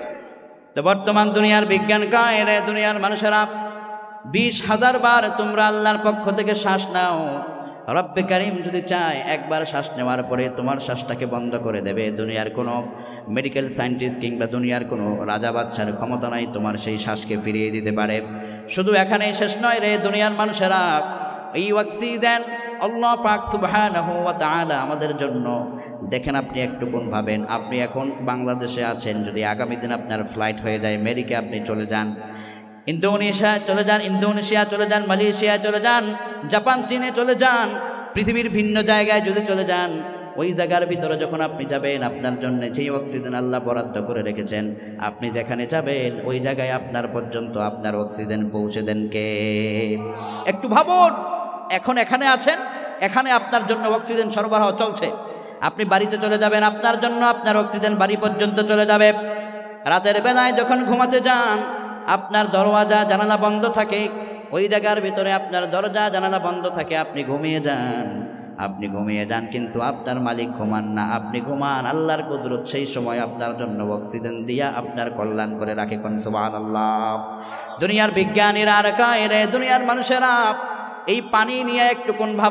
তো বর্তমান দুনিয়ার বিজ্ঞান কয় রে দুনিয়ার মানুষেরা বিশ হাজার বার তোমরা আল্লাহর পক্ষ থেকে শ্বাস নাও। রব্বে কারিম যদি চায় একবার শ্বাস নেওয়ার পরে তোমার শ্বাসটাকে বন্ধ করে দেবে। দুনিয়ার কোনো মেডিকেল সায়েন্টিস্ট কিংবা দুনিয়ার কোনো রাজা বাচ্চার ক্ষমতা নাই তোমার সেই শ্বাসকে ফিরিয়ে দিতে পারে। শুধু এখানেই শেষ নয় রে দুনিয়ার মানুষেরা, এই অক্সিজেন আল্লাহ পাক সুবহানাহু ওয়া তাআলা আমাদের জন্য, দেখেন আপনি একটুকুন ভাবেন, আপনি এখন বাংলাদেশে আছেন, যদি আগামী দিন আপনার ফ্লাইট হয়ে যায় আমেরিকা আপনি চলে যান, ইন্দোনেশিয়া চলে যান, ইন্দোনেশিয়া চলে যান, মালয়েশিয়া চলে যান, জাপান চীনে চলে যান, পৃথিবীর ভিন্ন জায়গায় যদি চলে যান, ওই জায়গার ভিতরে যখন আপনি যাবেন আপনার জন্য যেই অক্সিজেন আল্লাহ বরাদ্দ করে রেখেছেন, আপনি যেখানে যাবেন ওই জায়গায় আপনার পর্যন্ত আপনার অক্সিজেন পৌঁছে দেন কে? একটু ভাবুন, এখন এখানে আছেন, এখানে আপনার জন্য অক্সিজেন সরবরাহ চলছে, আপনি বাড়িতে চলে যাবেন আপনার জন্য আপনার অক্সিজেন বাড়ি পর্যন্ত চলে যাবে। রাতের বেলায় যখন ঘুমাতে যান আপনার দরওয়াজা জানালা বন্ধ থাকে, ওই জায়গার ভিতরে আপনার দরজা জানালা বন্ধ থাকে, আপনি ঘুমিয়ে যান, আপনি ঘুমিয়ে যান কিন্তু আপনার মালিক ঘুমান না, আপনি ঘুমান, আল্লাহর কুদরত সেই সময় আপনার জন্য অক্সিজেন দিয়া আপনার কল্যাণ করে রাখে। কোন সুবহানাল্লাহ। দুনিয়ার বিজ্ঞানীরা আর কয় রে দুনিয়ার মানুষেরা এই পানি নিয়ে একটু কোন ভাব,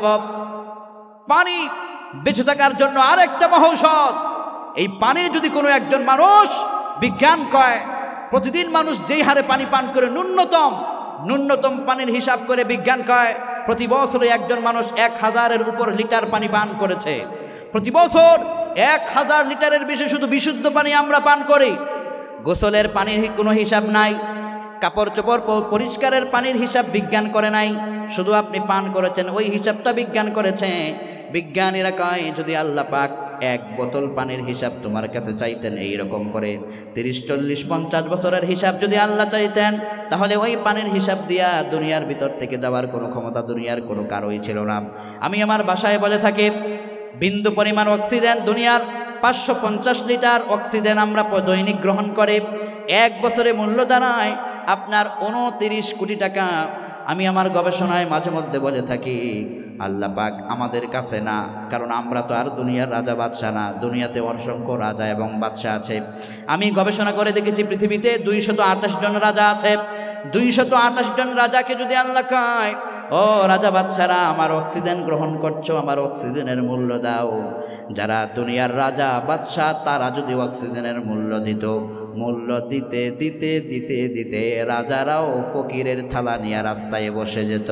পানি বেঁচে থাকার জন্য আরেকটা মহৌষধ। এই পানি যদি কোনো একজন মানুষ, বিজ্ঞান কয় প্রতিদিন মানুষ যেই হারে পানি পান করে ন্যূনতম ন্যূনতম পানির হিসাব করে বিজ্ঞান কয় প্রতি বছরে একজন মানুষ এক হাজারের উপর লিটার পানি পান করেছে। প্রতি বছর এক হাজার লিটারের বেশি শুধু বিশুদ্ধ পানি আমরা পান করি। গোসলের পানির কোনো হিসাব নাই, কাপড় চোপড় পরিষ্কারের পানির হিসাব বিজ্ঞান করে নাই, শুধু আপনি পান করেছেন ওই হিসাবটা বিজ্ঞান করেছে। বিজ্ঞানীরা কয় যদি আল্লাহ পাক এক বোতল পানির হিসাব তোমার কাছে চাইতেন এইরকম করে তিরিশ চল্লিশ পঞ্চাশ বছরের হিসাব যদি আল্লাহ চাইতেন, তাহলে ওই পানির হিসাব দিয়া দুনিয়ার ভিতর থেকে যাওয়ার কোনো ক্ষমতা দুনিয়ার কোনো কারোই ছিল না। আমি আমার বাসায় বলে থাকি বিন্দু পরিমাণ অক্সিজেন, দুনিয়ার পাঁচশো পঞ্চাশ লিটার অক্সিজেন আমরা দৈনিক গ্রহণ করে এক বছরে মূল্য দাঁড়ায় আপনার উনত্রিশ কোটি টাকা। আমি আমার গবেষণায় মাঝে মধ্যে বলে থাকি আল্লাহ পাক আমাদের কাছে না, কারণ আমরা তো আর দুনিয়ার রাজা বাদশাহ না, দুনিয়াতে অসংখ্য রাজা এবং বাদশাহ আছে। আমি গবেষণা করে দেখেছি পৃথিবীতে দুইশত আঠাশ জন রাজা আছে। দুইশত আঠাশ জন রাজাকে যদি আল্লাহ কয় ও রাজা বাদশারা আমার অক্সিজেন গ্রহণ করছো, আমার অক্সিজেনের মূল্য দাও, যারা দুনিয়ার রাজা বাদশাহ তারা যদি অক্সিজেনের মূল্য দিত, মূল্য দিতে দিতে দিতে দিতে রাজারাও ফকিরের থালা নিয়ে রাস্তায় বসে যেত।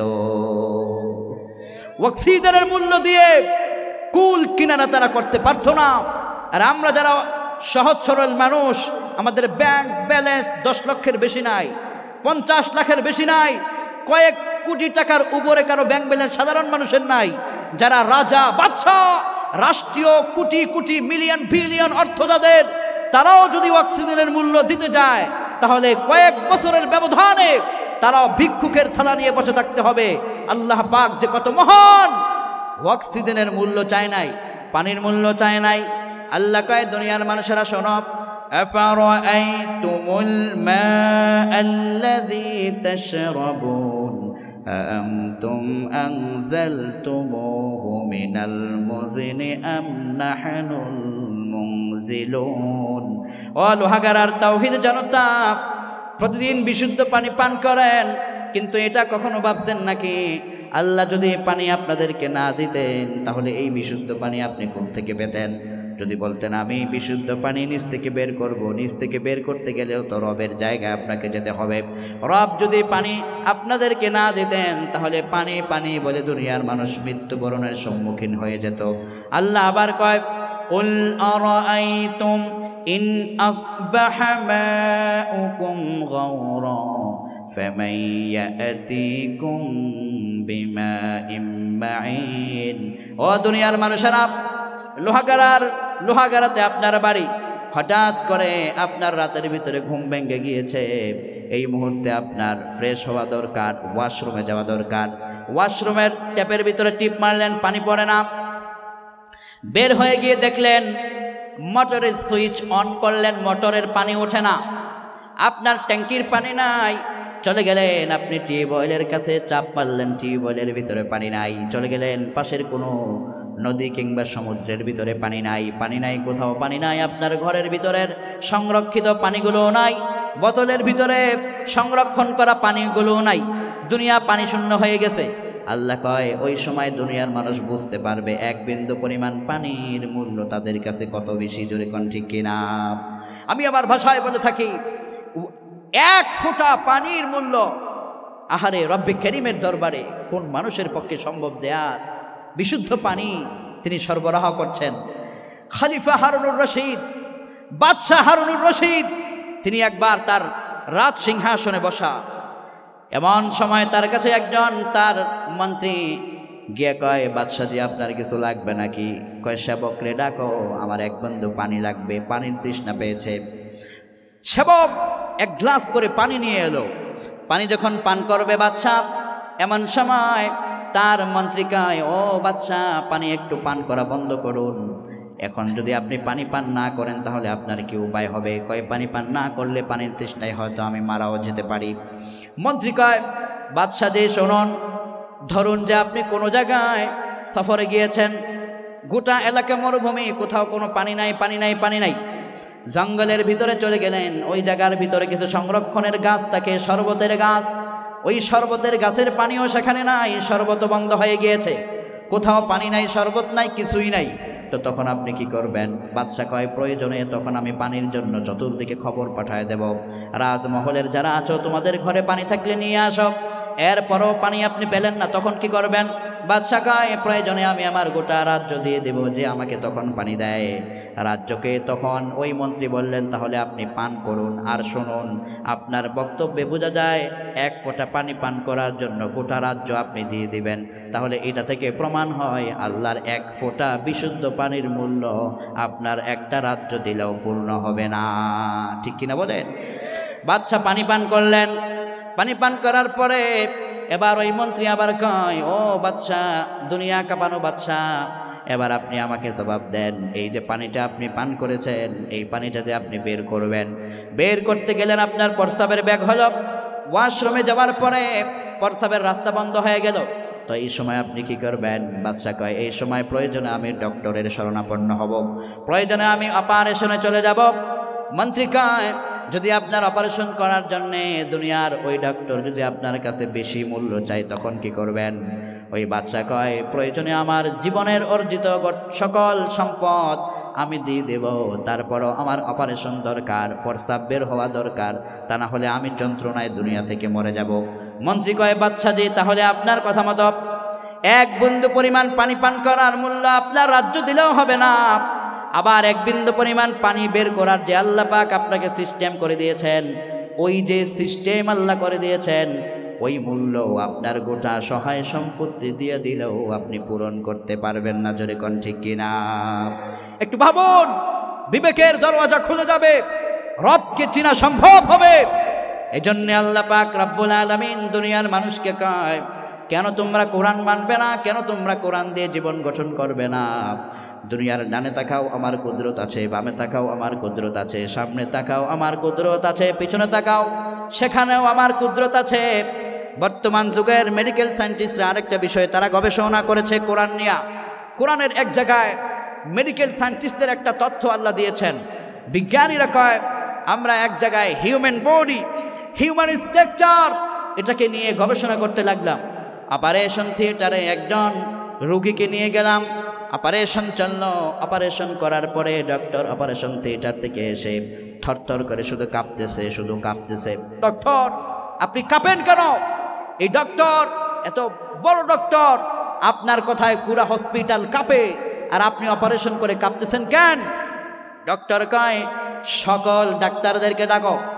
অক্সিজেনের মূল্য দিয়ে কুল কিনারা তারা করতে পারতো না। আর আমরা যারা সহজ সরল মানুষ, আমাদের ব্যাংক ব্যালেন্স দশ লক্ষের বেশি নাই, পঞ্চাশ লাখের বেশি নাই, কয়েক কোটি টাকার উপরে কারো ব্যাংক ব্যালেন্স সাধারণ মানুষের নাই। যারা রাজা বাদশাহ, রাষ্ট্রীয় কোটি কোটি মিলিয়ন বিলিয়ন অর্থ যাদের, তারাও যদি অক্সিজেনের মূল্য দিতে যায় তাহলে কয়েক বছরের ব্যবধানে তারাও ভিক্ষুকের থালা নিয়ে বসে থাকতে হবে। আল্লাহ পাক যে কত মহান! অক্সিজেনের মূল্য চায় নাই, পানির মূল্য চায় নাই। আল্লাহ কয় দুনিয়ার মানুষেরা শোনো, আফারাআইতুমুল মাআল্লাযী তাশরাবুন আআনতুম আনজালতুমুহু মিনাল মুজনি আম নাহনুল মুনজিলুন। ও লোহাগারার তাওহীদ জনতা, প্রতিদিন বিশুদ্ধ পানি পান করেন, কিন্তু এটা কখনো ভাবছেন নাকি আল্লাহ যদি পানি আপনাদেরকে না দিতেন তাহলে এই বিশুদ্ধ পানি আপনি কোথা থেকে পেতেন? যদি বলতেন আমি বিশুদ্ধ পানি নিচ থেকে বের করব, নিচ থেকে বের করতে গেলেও তো রবের জায়গায় আপনাকে যেতে হবে। রব যদি পানি আপনাদেরকে না দিতেন তাহলে পানি পানি বলে দুনিয়ার মানুষ মৃত্যুবরণের সম্মুখীন হয়ে যেত। আল্লাহ আবার কয় কুল আরাআইতুম ইন আসবাহা মাউকুম গাওরা ফামান ইয়াতিকুম বিমাইন মাঈন। ও দুনিয়ার মানুষেরা, লোহাগারার লোহাগারাতে আপনার বাড়ি, হঠাৎ করে আপনার রাতের ভিতরে ঘুম ভেঙে গিয়েছে, এই মুহূর্তে আপনার ফ্রেশ হওয়া দরকার, ওয়াশরুমে যাওয়া দরকার। ওয়াশরুমের ট্যাপের ভিতরে টিপ মারলেন, পানি পড়ে না। বের হয়ে গিয়ে দেখলেন মোটরের সুইচ অন করলেন, মোটরের পানি ওঠে না। আপনার ট্যাঙ্কির পানি নাই, চলে গেলেন আপনি টিউবওয়েলের কাছে, চাপ মারলেন, টিউবওয়েলের ভিতরে পানি নাই। চলে গেলেন পাশের কোনো নদী কিংবা সমুদ্রের ভিতরে, পানি নাই, পানি নাই, কোথাও পানি নাই। আপনার ঘরের ভিতরের সংরক্ষিত পানিগুলোও নাই, বোতলের ভিতরে সংরক্ষণ করা পানিগুলোও নাই। দুনিয়া পানি শূন্য হয়ে গেছে। আল্লাহ কয় ওই সময় দুনিয়ার মানুষ বুঝতে পারবে এক বিন্দু পরিমাণ পানির মূল্য তাদের কাছে কত বেশি। জোরে কোন ঠিক কিনা? আমি আমার ভাষায় বলে থাকি, এক ফোঁটা পানির মূল্য আহারে রব্বে করিমের দরবারে কোন মানুষের পক্ষে সম্ভব দেয়ার? বিশুদ্ধ পানি তিনি সরবরাহ করছেন। খলিফা হারুনুর রশিদ, বাদশাহ হারুনুর রশিদ, তিনি একবার তার রাজ সিংহাসনে বসা, এমন সময় তার কাছে একজন তার মন্ত্রী গিয়ে কয়, বাদশাহজি আপনার কিছু লাগবে নাকি? কয়, সেবকরে ডাকো, আমার এক বন্ধু পানি লাগবে, পানির তৃষ্ণা পেয়েছে। সেবক এক গ্লাস করে পানি নিয়ে এলো। পানি যখন পান করবে বাদশাহ, এমন সময় তার মন্ত্রী কয়, ও বাদশাহ পানি একটু পান করা বন্ধ করুন, এখন যদি আপনি পানি পান না করেন তাহলে আপনার কি উপায় হবে? কয়, পানি পান না করলে পানির তৃষ্ণায় হয়তো আমি মারাও যেতে পারি। মন্ত্রী কয়, বাদশাহ যে শুনুন, ধরুন যে আপনি কোনো জায়গায় সফরে গিয়েছেন, গোটা এলাকা মরুভূমি, কোথাও কোনো পানি নাই, পানি নাই, পানি নাই। জঙ্গলের ভিতরে চলে গেলেন, ওই জায়গার ভিতরে কিছু সংরক্ষণের গাছ থাকে, শরবতের গাছ, ওই শরবতের গাছের পানিও সেখানে নাই, শরবত বন্ধ হয়ে গিয়েছে, কোথাও পানি নাই, শরবত নাই, কিছুই নাই। তো তখন আপনি কি করবেন? বাদশাহ কয়, প্রয়োজনে তখন আমি পানির জন্য চতুর্দিকে খবর পাঠায় দেব, রাজমহলের যারা আছো তোমাদের ঘরে পানি থাকলে নিয়ে আসো। এরপরও পানি আপনি পেলেন না, তখন কি করবেন? বাদশাহ কয়, প্রয়োজনে আমি আমার গোটা রাজ্য দিয়ে দেব যে আমাকে তখন পানি দেয়। রাজ্যকে তখন ওই মন্ত্রী বললেন, তাহলে আপনি পান করুন। আর শুনুন, আপনার বক্তব্যে বোঝা যায় এক ফোঁটা পানি পান করার জন্য গোটা রাজ্য আপনি দিয়ে দিবেন। তাহলে এটা থেকে প্রমাণ হয় আল্লাহর এক ফোঁটা বিশুদ্ধ পানির মূল্য আপনার একটা রাজ্য দিলেও পূর্ণ হবে না। ঠিক কিনা বলেন? বাদশাহ পানি পান করলেন। পানি পান করার পরে এবার ওই মন্ত্রী আবার কয়, ও বাদশাহ, দুনিয়া কাঁপানো বাদশাহ, এবার আপনি আমাকে জবাব দেন, এই যে পানিটা আপনি পান করেছেন, এই পানিটা যে আপনি বের করবেন। বের করতে গেলেন, আপনার প্রস্রাবের ব্যাগ হলো, ওয়াশরুমে যাওয়ার পরে প্রস্রাবের রাস্তা বন্ধ হয়ে গেল। তো এই সময় আপনি কি করবেন? বাদশাহ কয়, এই সময় প্রয়োজনে আমি ডক্টরের শরণাপন্ন হব, প্রয়োজনে আমি অপারেশনে চলে যাব। মন্ত্রী কয়, যদি আপনার অপারেশন করার জন্যে দুনিয়ার ওই ডক্টর যদি আপনার কাছে বেশি মূল্য চাই, তখন কি করবেন? ওই বাদশাহ কয়, প্রয়োজনে আমার জীবনের অর্জিত সকল সম্পদ আমি দিয়ে দেব, তারপরও আমার অপারেশন দরকার, প্রস্রাব বের হওয়া দরকার, তা না হলে আমি যন্ত্রণায় দুনিয়া থেকে মরে যাব। মন্ত্রী কয়, বাদশাহজি, তাহলে আপনার কথা মতো এক বিন্দু পরিমাণ পানি পান করার মূল্য আপনার রাজ্য দিলেও হবে না, আবার এক বিন্দু পরিমাণ পানি বের করার যে আল্লাহ পাক আপনাকে সিস্টেম করে দিয়েছেন, ওই যে সিস্টেম আল্লাহ করে দিয়েছেন, ওই মূল্য আপনার গোটা সহায় সম্পত্তি দিয়ে দিলেও আপনি পূরণ করতে পারবেন না। জোরে কোন ঠিক কিনা? একটু ভাবুন, বিবেকের দরওয়াজা খুলে যাবে, রবকে চেনা সম্ভব হবে। এজন্য আল্লাহ পাক রব্বুল আলামিন দুনিয়ার মানুষকে কয়, কেন তোমরা কোরআন মানবে না? কেন তোমরা কোরআন দিয়ে জীবন গঠন করবে না? দুনিয়ার ডানে তাকাও, আমার কুদরত আছে, বামে তাকাও, আমার কুদরত আছে, সামনে তাকাও, আমার কুদরত আছে, পিছনে তাকাও, সেখানেও আমার কুদরত আছে। বর্তমান যুগের মেডিকেল সায়েন্টিস্টরা আরেকটা বিষয় তারা গবেষণা করেছে কোরআন নিয়ে। কোরআনের এক জায়গায় মেডিকেল সায়েন্টিস্টদের একটা তথ্য আল্লাহ দিয়েছেন। বিজ্ঞানীরা কয়, আমরা এক জায়গায় হিউম্যান বডি, হিউম্যান স্ট্রাকচার, এটাকে নিয়ে গবেষণা করতে লাগলাম। অপারেশন থিয়েটারে একজন রোগীকে নিয়ে গেলাম, অপারেশন চলল। অপারেশন করার পরে ডক্টর অপারেশন থিয়েটার থেকে এসে থরথর করে শুধু কাঁপতেছে, শুধু কাঁপতেছে। ডক্টর, আপনি কাঁপেন কেন? এই ডক্টর এত বড় ডক্টর, আপনার কথায় পুরা হসপিটাল কাঁপে, আর আপনি অপারেশন করে কাঁপতেছেন কেন? ডক্টর কয়, সকল ডাক্তারদেরকে ডাকো,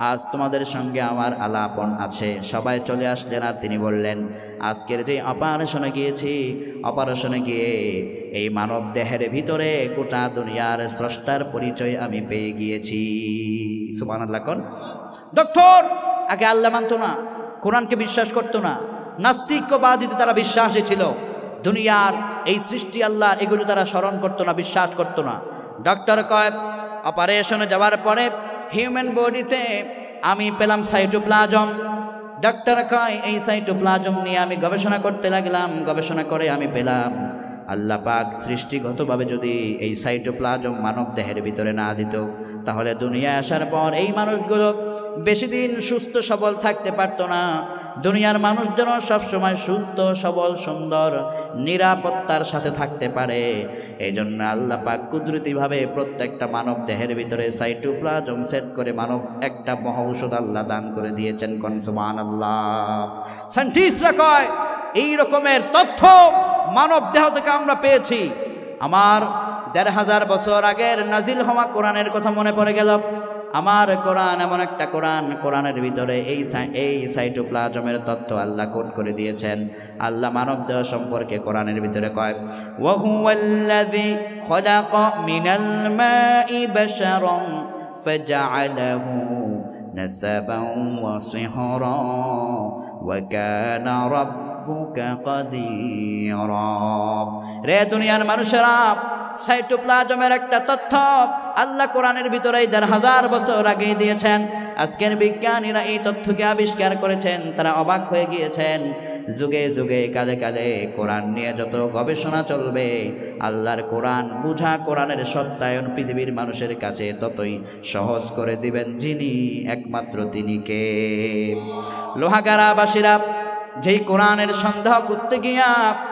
আজ তোমাদের সঙ্গে আমার আলাপন আছে। সবাই চলে আসলেন আর তিনি বললেন, আজকের যে অপারেশনে গিয়েছি, অপারেশনে গিয়ে এই মানব দেহের ভিতরে গোটা দুনিয়ার স্রষ্টার পরিচয় আমি পেয়ে গিয়েছি। সুবহানাল্লাহ কোন। ডক্টর আগে আল্লাহ মানতো না, কোরআনকে বিশ্বাস করতো না, নাস্তিকবাদীতে তারা বিশ্বাসী ছিল, দুনিয়ার এই সৃষ্টি আল্লাহর এগুলো তারা স্মরণ করতো না, বিশ্বাস করতো না। ডক্টর কয় অপারেশনে যাওয়ার পরে হিউম্যান বডিতে আমি পেলাম সাইটোপ্লাজম। ডক্টর কয় এই সাইটোপ্লাজম নিয়ে আমি গবেষণা করতে লাগলাম, গবেষণা করে আমি পেলাম আল্লাহ পাক সৃষ্টিগতভাবে যদি এই সাইটোপ্লাজম মানব দেহের ভিতরে না দিত, তাহলে দুনিয়ায় আসার পর এই মানুষগুলো বেশি দিন সুস্থ সবল থাকতে পারতো না। দুনিয়ার মানুষ যেন সবসময় সুস্থ সবল সুন্দর নিরাপত্তার সাথে থাকতে পারে, এই জন্য আল্লাহ পাক কুদরতিভাবে প্রত্যেকটা মানব দেহের ভিতরে সাইটোপ্লাজম সেট করে মানব একটা মহৌষধ আল্লাহ দান করে দিয়েছেন। কোন সুবহানাল্লাহ। সায়েন্টিস্টরা কয় এই রকমের তথ্য মানব দেহ থেকে আমরা পেয়েছি। আমার দেড় হাজার বছর আগের নাজিল হওয়া কোরআনের কথা মনে পড়ে গেল। আমার কোরআন এমন একটা কোরআন, কোরআনের ভিতরে এই এই সাইটোপ্লাজমের তথ্য আল্লাহ কোট করে দিয়েছেন। আল্লাহ মানব দেহ সম্পর্কে কোরআনের ভিতরে কয়, ওয়া হুয়াল্লাযী খালাকা মিনাল মাই বাশারান ফাজআলাহু নাসাবান ওয়া সিহরা ওয়া কানা রাব্বুকা কাদিরা। রে দুনিয়ার মানুষেরা, সাইটোপ্লাজমের একটা তথ্য আল্লাহ কোরআনের ভিতরে দেড় হাজার বছর আগে দিয়েছেন। আজকের বিজ্ঞানীরা এই তথ্যকে আবিষ্কার করেছেন, তারা অবাক হয়ে গিয়েছেন। যুগে যুগে কালে কালে কোরআন নিয়ে যত গবেষণা চলবে, আল্লাহর কোরআন বুঝা, কোরআনের সত্যায়ন পৃথিবীর মানুষের কাছে ততই সহজ করে দিবেন যিনি, একমাত্র তিনি কে? লোহাগাড়াবাসীরা যেই কোরআনের সন্দেহ খুঁজতে গিয়া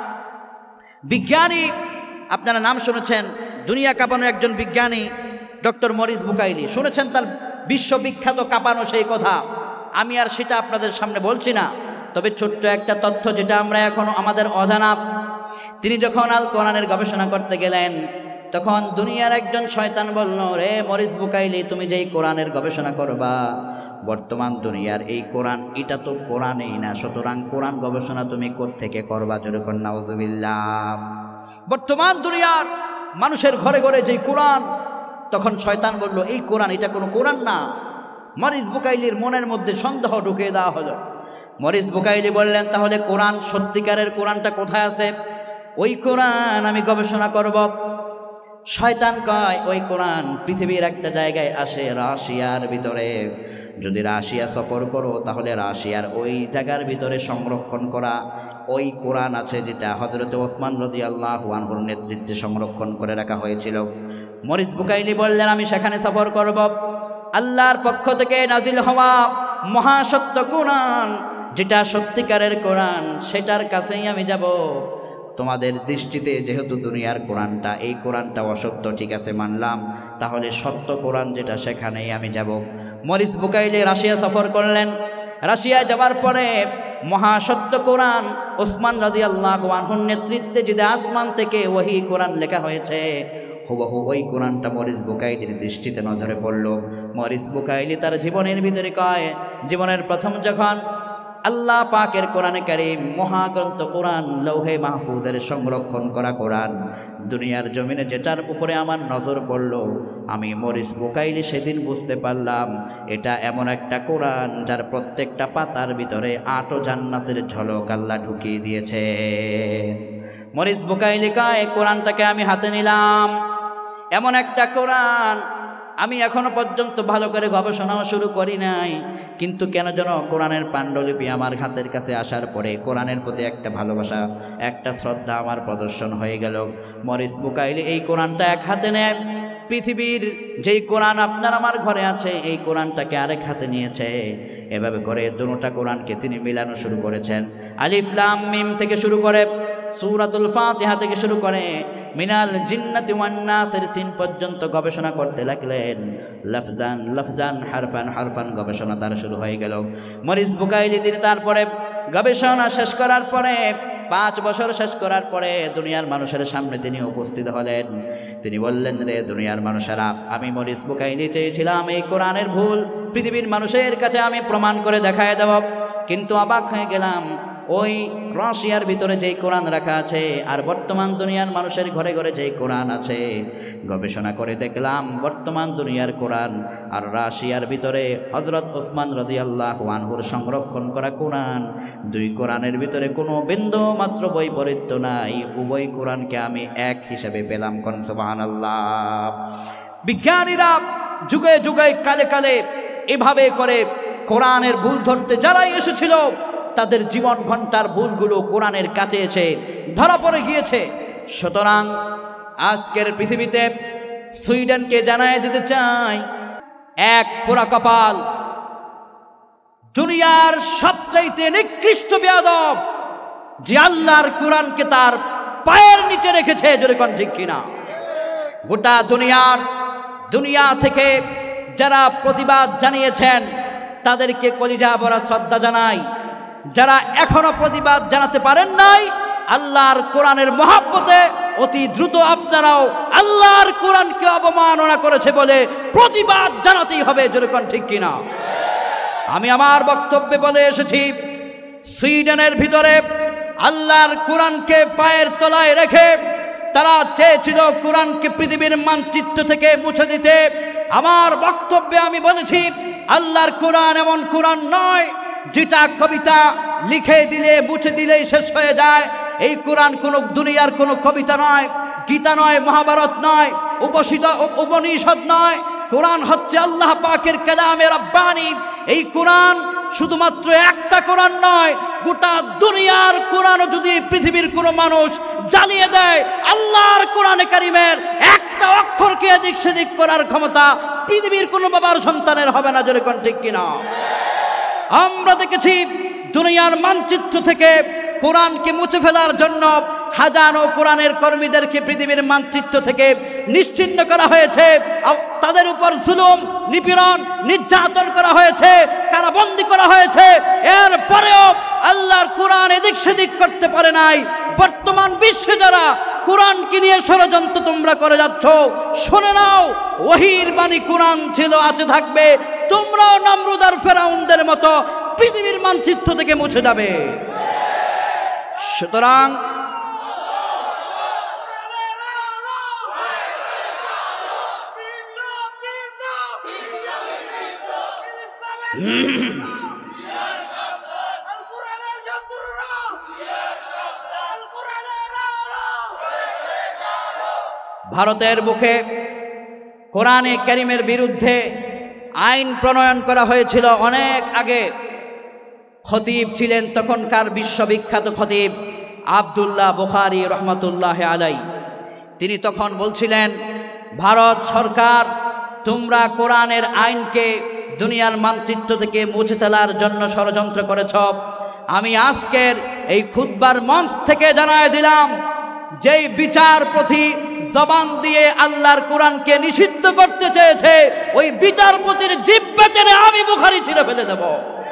বিজ্ঞানী, আপনারা নাম শুনেছেন, দুনিয়া কাঁপানো একজন বিজ্ঞানী ডক্টর মরিস বুকাইলি, শুনেছেন তার বিশ্ববিখ্যাত কাঁপানো সেই কথা। আমি আর সেটা আপনাদের সামনে বলছি না, তবে ছোট্ট একটা তথ্য যেটা আমরা এখনো আমাদের অজানা। তিনি যখন আল কোরআনের গবেষণা করতে গেলেন, তখন দুনিয়ার একজন শয়তান বলল, রে মরিস বুকাইলি, তুমি যেই কোরআনের গবেষণা করবা, বর্তমান দুনিয়ার এই কোরআন, এটা তো কোরআনই না, সুতরাং কোরআন গবেষণা তুমি কোত্থেকে করবা? জোরে কর নাউজুবিল্লাহ। বর্তমান দুনিয়ার মানুষের ঘরে ঘরে যেই কোরআন, তখন শয়তান বলল এই কোরআন, এটা কোনো কোরআন না। মরিস বুকাইলির মনের মধ্যে সন্দেহ ঢুকিয়ে দেওয়া হলো। মরিস বুকাইলি বললেন, তাহলে কোরআন, সত্যিকারের কোরআনটা কোথায় আছে? ওই কোরআন আমি গবেষণা করব। শয়তান কয় ওই কোরআন পৃথিবীর একটা জায়গায় আসে, রাশিয়ার ভিতরে। যদি রাশিয়া সফর করো, তাহলে রাশিয়ার ওই জায়গার ভিতরে সংরক্ষণ করা ওই কোরআন আছে, যেটা হযরত ওসমান রাদিয়াল্লাহু আনহুর নেতৃত্বে সংরক্ষণ করে রাখা হয়েছিল। মরিস বুকাইলি বললেন, আমি সেখানে সফর করব। আল্লাহর পক্ষ থেকে নাজিল হওয়া মহাসত্য কোরআন, যেটা সত্যিকারের কোরআন, সেটার কাছেই আমি যাব। তোমাদের দৃষ্টিতে যেহেতু দুনিয়ার কোরআনটা, এই কোরআনটা অসত্য, ঠিক আছে মানলাম, তাহলে সত্য কোরআন যেটা, সেখানেই আমি যাব। মরিস বুকাইলি রাশিয়া সফর করলেন। রাশিয়ায় যাওয়ার পরে মহাসত্য কোরআন, ওসমান রাদিয়াল্লাহু আনহুর নেতৃত্বে যেটা আসমান থেকে ওহী কোরআন লেখা হয়েছে, হুবহু ওই কোরআনটা মরিস বুকাইলির দৃষ্টিতে নজরে পড়ল। মরিস বুকাইলি তার জীবনের ভিতরে কয়, জীবনের প্রথম যখন আল্লাহ পাকের কোরআনে কারীম, মহাগ্রন্থ কোরআন, লৌহে মাহফুজের সংরক্ষণ করা কোরআন দুনিয়ার জমিনে যেটার উপরে আমার নজর পড়ল, আমি মরিস বুকাইলি সেদিন বুঝতে পারলাম এটা এমন একটা কোরআন যার প্রত্যেকটা পাতার ভিতরে আটো জান্নাতের ঝলক আল্লাহ ঢুকিয়ে দিয়েছে। মরিস বুকাইলি কয়, কোরআনটাকে আমি হাতে নিলাম, এমন একটা কোরআন আমি এখনো পর্যন্ত ভালো করে গবেষণাও শুরু করি নাই, কিন্তু কেন যেন কোরআনের পাণ্ডুলিপি আমার হাতের কাছে আসার পরে কোরআনের প্রতি একটা ভালোবাসা, একটা শ্রদ্ধা আমার প্রদর্শন হয়ে গেল। মরিস বুকাইলি এই কোরআনটা এক হাতে নেয়, পৃথিবীর যেই কোরআন আপনার আমার ঘরে আছে, এই কোরআনটাকে আরেক হাতে নিয়েছে। এভাবে করে দুটোটা কোরআনকে তিনি মিলানো শুরু করেছেন। আলিফ লাম মিম থেকে শুরু করে সূরাতুল ফাতিহা থেকে শুরু করে মিনাল জিন্নাতি ওয়ান নাসের সিন পর্যন্ত গবেষণা করতে লাগলেন। লফজান লফজান হারফান হারফান গবেষণা তার শুরু হয়ে গেল। মরিস বুকাইলি তিনি তারপরে গবেষণা শেষ করার পরে, পাঁচ বছর শেষ করার পরে দুনিয়ার মানুষের সামনে তিনি উপস্থিত হলেন। তিনি বললেন, রে দুনিয়ার মানুষেরা, আমি মরিস বুকাইনি চেয়েছিলাম এই কোরআনের ভুল পৃথিবীর মানুষের কাছে আমি প্রমাণ করে দেখায় দেব, কিন্তু অবাক হয়ে গেলাম ওই রাশিয়ার ভিতরে যেই কোরআন রাখা আছে আর বর্তমান দুনিয়ার মানুষের ঘরে ঘরে যেই কোরআন আছে, গবেষণা করে দেখলাম বর্তমান দুনিয়ার কোরআন আর রাশিয়ার ভিতরে হযরত ওসমান রাদিয়াল্লাহু আনহুর সংরক্ষণ করা কোরআন, দুই কোরআনের ভিতরে কোনো বিন্দু মাত্র বৈপরীত্য নাই। উভয় কোরআনকে আমি এক হিসেবে পেলাম। কোন সুবহানাল্লাহ। বিজ্ঞানীরা যুগে যুগে কালে কালে এভাবে করে কোরআনের ভুল ধরতে যারাই এসেছিল তাদের জীবন ঘন্টার ভুলগুলো কোরআনের কাছে এসে ধরা পড়ে গিয়েছে। সুতরাং আজকের পৃথিবীতে সুইডেনকে জানায় দিতে চাই, এক পোড়া কপাল, দুনিয়ার সবচাইতে নিকৃষ্ট বেয়াদব যে আল্লাহর কোরআনকে তার পায়ের নিচে রেখেছে। জোরে কোন ঠিক কিনা? গোটা দুনিয়ার দুনিয়া থেকে যারা প্রতিবাদ জানিয়েছেন তাদেরকে কলিজা ভরা শ্রদ্ধা জানাই। যারা এখনো প্রতিবাদ জানাতে পারেন নাই, আল্লাহর কোরআনের মহাব্বতে অতি দ্রুত আপনারাও আল্লাহর কোরআনকে অবমাননা করেছে বলে প্রতিবাদ জানাতেই হবে। যেরকম ঠিক কিনা? আমি আমার বক্তব্যে বলে এসেছি, সুইডেনের ভিতরে আল্লাহর কোরআনকে পায়ের তলায় রেখে তারা চেয়েছিল কোরআনকে পৃথিবীর মানচিত্র থেকে মুছে দিতে। আমার বক্তব্যে আমি বলেছি, আল্লাহর কোরআন এমন কোরআন নয় যেটা কবিতা লিখে দিলে মুছে দিলেই শেষ হয়ে যায়। এই কোরআন কোনো দুনিয়ার কোনো কবিতা নয়, গীতা নয়, মহাভারত নয়, উপনিষদ উপনিষদ নয়। কোরআন হচ্ছে আল্লাহ পাকের কালামে রাব্বানি। এই কোরআন শুধুমাত্র একটা কোরআন নয়, গোটা দুনিয়ার কোরআনও যদি পৃথিবীর কোনো মানুষ জ্বালিয়ে দেয়, আল্লাহর কোরআনে কারিমের একটা অক্ষরকে এদিক সেদিক করার ক্ষমতা পৃথিবীর কোনো বাবার সন্তানের হবে না। জোরে কোন ঠিক কিনা? আমরা দেখেছি দুনিয়ার মানচিত্র থেকে কোরআনকে মুছে ফেলার জন্য হাজারো কোরআনের কর্মীদেরকে পৃথিবীর মানচিত্র থেকে নিশ্চিহ্ন করা হয়েছে। তাদের উপর জুলুম, নিপীড়ন, নির্যাতন করা হয়েছে, কারাবন্দী করা হয়েছে। এরপরেও আল্লাহর কোরআন এদিক সেদিক করতে পারে নাই। বর্তমান বিশ্বে যারা কোরআনকে নিয়ে ষড়যন্ত্র তোমরা করে যাচ্ছ, শুনে নাও, ওহীর বাণী কোরআন ছিল, আছে, থাকবে। তোমরাও নমরুদ আর ফেরাউনদের মতো পৃথিবীর মানচিত্র থেকে মুছে যাবে। সুতরাং ভারতের বুকে কোরআনে কারিমের বিরুদ্ধে আইন প্রণয়ন করা হয়েছিল অনেক আগে। খতিব ছিলেন তখনকার বিশ্ববিখ্যাত খতিব আব্দুল্লাহ বুখারী রহমতুল্লাহ আলাই। তিনি তখন বলছিলেন, ভারত সরকার, তোমরা কোরআনের আইনকে দুনিয়ার মানচিত্র থেকে মুছে ফেলার জন্য ষড়যন্ত্র করেছ। আমি আজকের এই খুতবার মঞ্চ থেকে জানায় দিলাম, যেই বিচারপতি জবান দিয়ে আল্লাহর কোরআনকে নিষিদ্ধ করতে চেয়েছে, ওই বিচারপতির জিহ্বা টেনে আমি বুখারী ছিঁড়ে ফেলে দেব।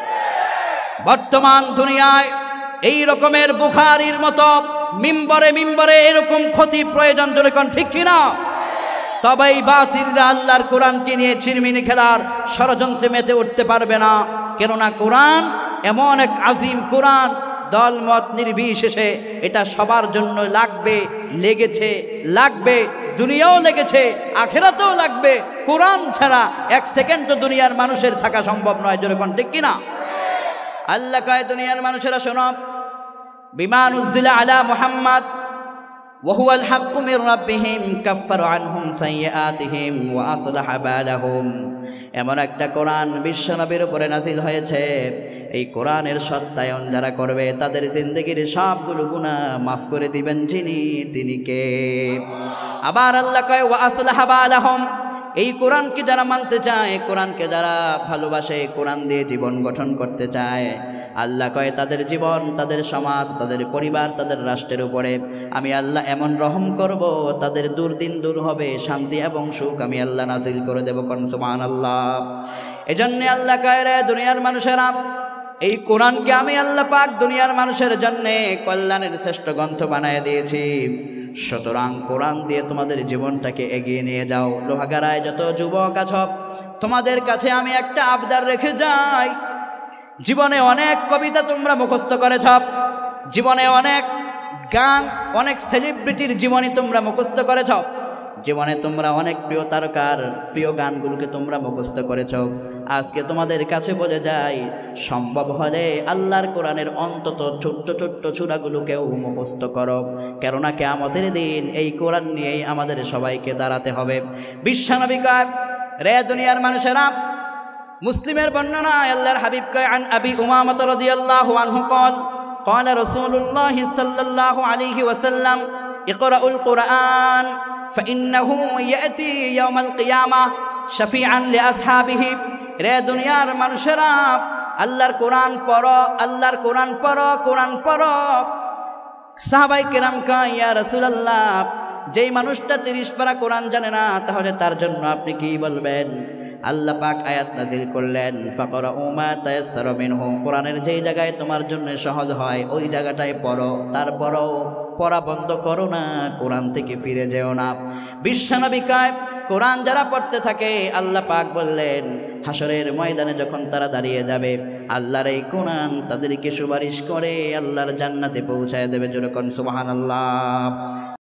বর্তমান দুনিয়ায় এই রকমের বুখারীর মতো মিম্বরে মিম্বরে এরকম ক্ষতি প্রয়োজন। যেরকম ঠিক কিনা? তবেই বাতিলরা আল্লাহর কোরআনকে নিয়ে চিরমিনি খেলার ষড়যন্ত্রে মেতে উঠতে পারবে না। কেননা কোরআন এমন এক আজিম কোরআন, দলমত নির্বিশেষে এটা সবার জন্য লাগবে, লেগেছে, লাগবে, দুনিয়াও লেগেছে, আখিরাতেও লাগবে। কোরআন ছাড়া এক সেকেন্ডও দুনিয়ার মানুষের থাকা সম্ভব নয়। যেরকম ঠিক কিনা? আল্লাহ কয়, দুনিয়ার মানুষেরা শোনো, বিমা নুজিলা আলা মুহাম্মদ ওয়া হুয়াল হাক্কু মির রাব্বিহিম কাফফারা আনহুম সাইয়্যাতিহিম ওয়া আসলাহা বালাহুম। এমন একটা কোরআন বিশ্বনবীর উপরে নাজিল হয়েছে, এই কোরআনের সত্যায়ন যারা করবে তাদের জিন্দগির সবগুলো গুনাহ মাফ করে দিবেন যিনি, তিনি কে? আবার আল্লাহ কয়, ওয়া আসলাহা বালাহুম। এই কোরআনকে যারা মানতে চায়, কোরআনকে যারা ভালোবাসে, কোরআন দিয়ে জীবন গঠন করতে চায়, আল্লাহ কয় তাদের জীবন, তাদের সমাজ, তাদের পরিবার, তাদের রাষ্ট্রের উপরে আমি আল্লাহ এমন রহম করব, তাদের দুর্দিন দূর হবে, শান্তি এবং সুখ আমি আল্লাহ নাজিল করে দেব। কোন সুবহানাল্লাহ। এজন্য আল্লাহ কয়, রে দুনিয়ার মানুষেরা, এই কোরআনকে আমি আল্লাহ পাক দুনিয়ার মানুষের জন্য কল্যাণের শ্রেষ্ঠ গ্রন্থ বানায় দিয়েছি। সুতরাং কোরআন দিয়ে তোমাদের জীবনটাকে এগিয়ে নিয়ে যাও। লোহাগাড়ায় যত যুবক আছো, তোমাদের কাছে আমি একটা আবদার রেখে যাই। জীবনে অনেক কবিতা তোমরা মুখস্থ করেছ, জীবনে অনেক গান, অনেক সেলিব্রিটির জীবনী তোমরা মুখস্থ করেছ, জীবনে তোমরা অনেক প্রিয় তারকার প্রিয় গানগুলোকে তোমরা মুখস্থ করেছ। আজকে তোমাদের কাছে বলে যাই, সম্ভব হলে আল্লাহর কোরআনের অন্তত ছোট্ট ছোট্ট সূরাগুলোকেও মুখস্থ করো, কেননা কিয়ামতের দিন এই কোরআন নিয়েই আমাদের সবাইকে দাঁড়াতে হবে। বিশ্বনবী কয়, রে দুনিয়ার মানুষেরা, মুসলিমের বর্ণনা আল্লাহর হাবিব কয়, আন আবি উমামা রাদিয়াল্লাহু আনহু قال قال رسول الله صلى الله عليه وسلم اقرأوا القرآن فإنه يأتي يوم القيامة شفيعا لأصحابه। রে দুনিয়ার মানুষেরা, আল্লাহর কোরআন পড়ো, আল্লাহর কোরআন পড়ো, কোরআন পড়ো। সাহাবায়ে কেরাম কয়, ইয়া রাসূলুল্লাহ, যেই মানুষটা তিরিশ পারা কোরআন জানে না, তাহলে তার জন্য আপনি কি বলবেন? আল্লাহ পাক আয়াত নাযিল করলেন, ফাকরাউ মা তায়াসসারা মিনহু। কোরআনের যেই জায়গায় তোমার জন্য সহজ হয় ওই জায়গাটায় পড়ো, তারপরও পড়া বন্ধ করো না, কোরআন থেকে ফিরে যেও না। বিশ্বনবী কয়, কোরআন যারা পড়তে থাকে, আল্লাহ পাক বললেন হাসরের ময়দানে যখন তারা দাঁড়িয়ে যাবে, আল্লাহর এই কোরআন তাদেরকে সুপারিশ করে আল্লাহর জান্নাতে পৌঁছায় দেবে। যেরকম সুবহানাল্লাহ।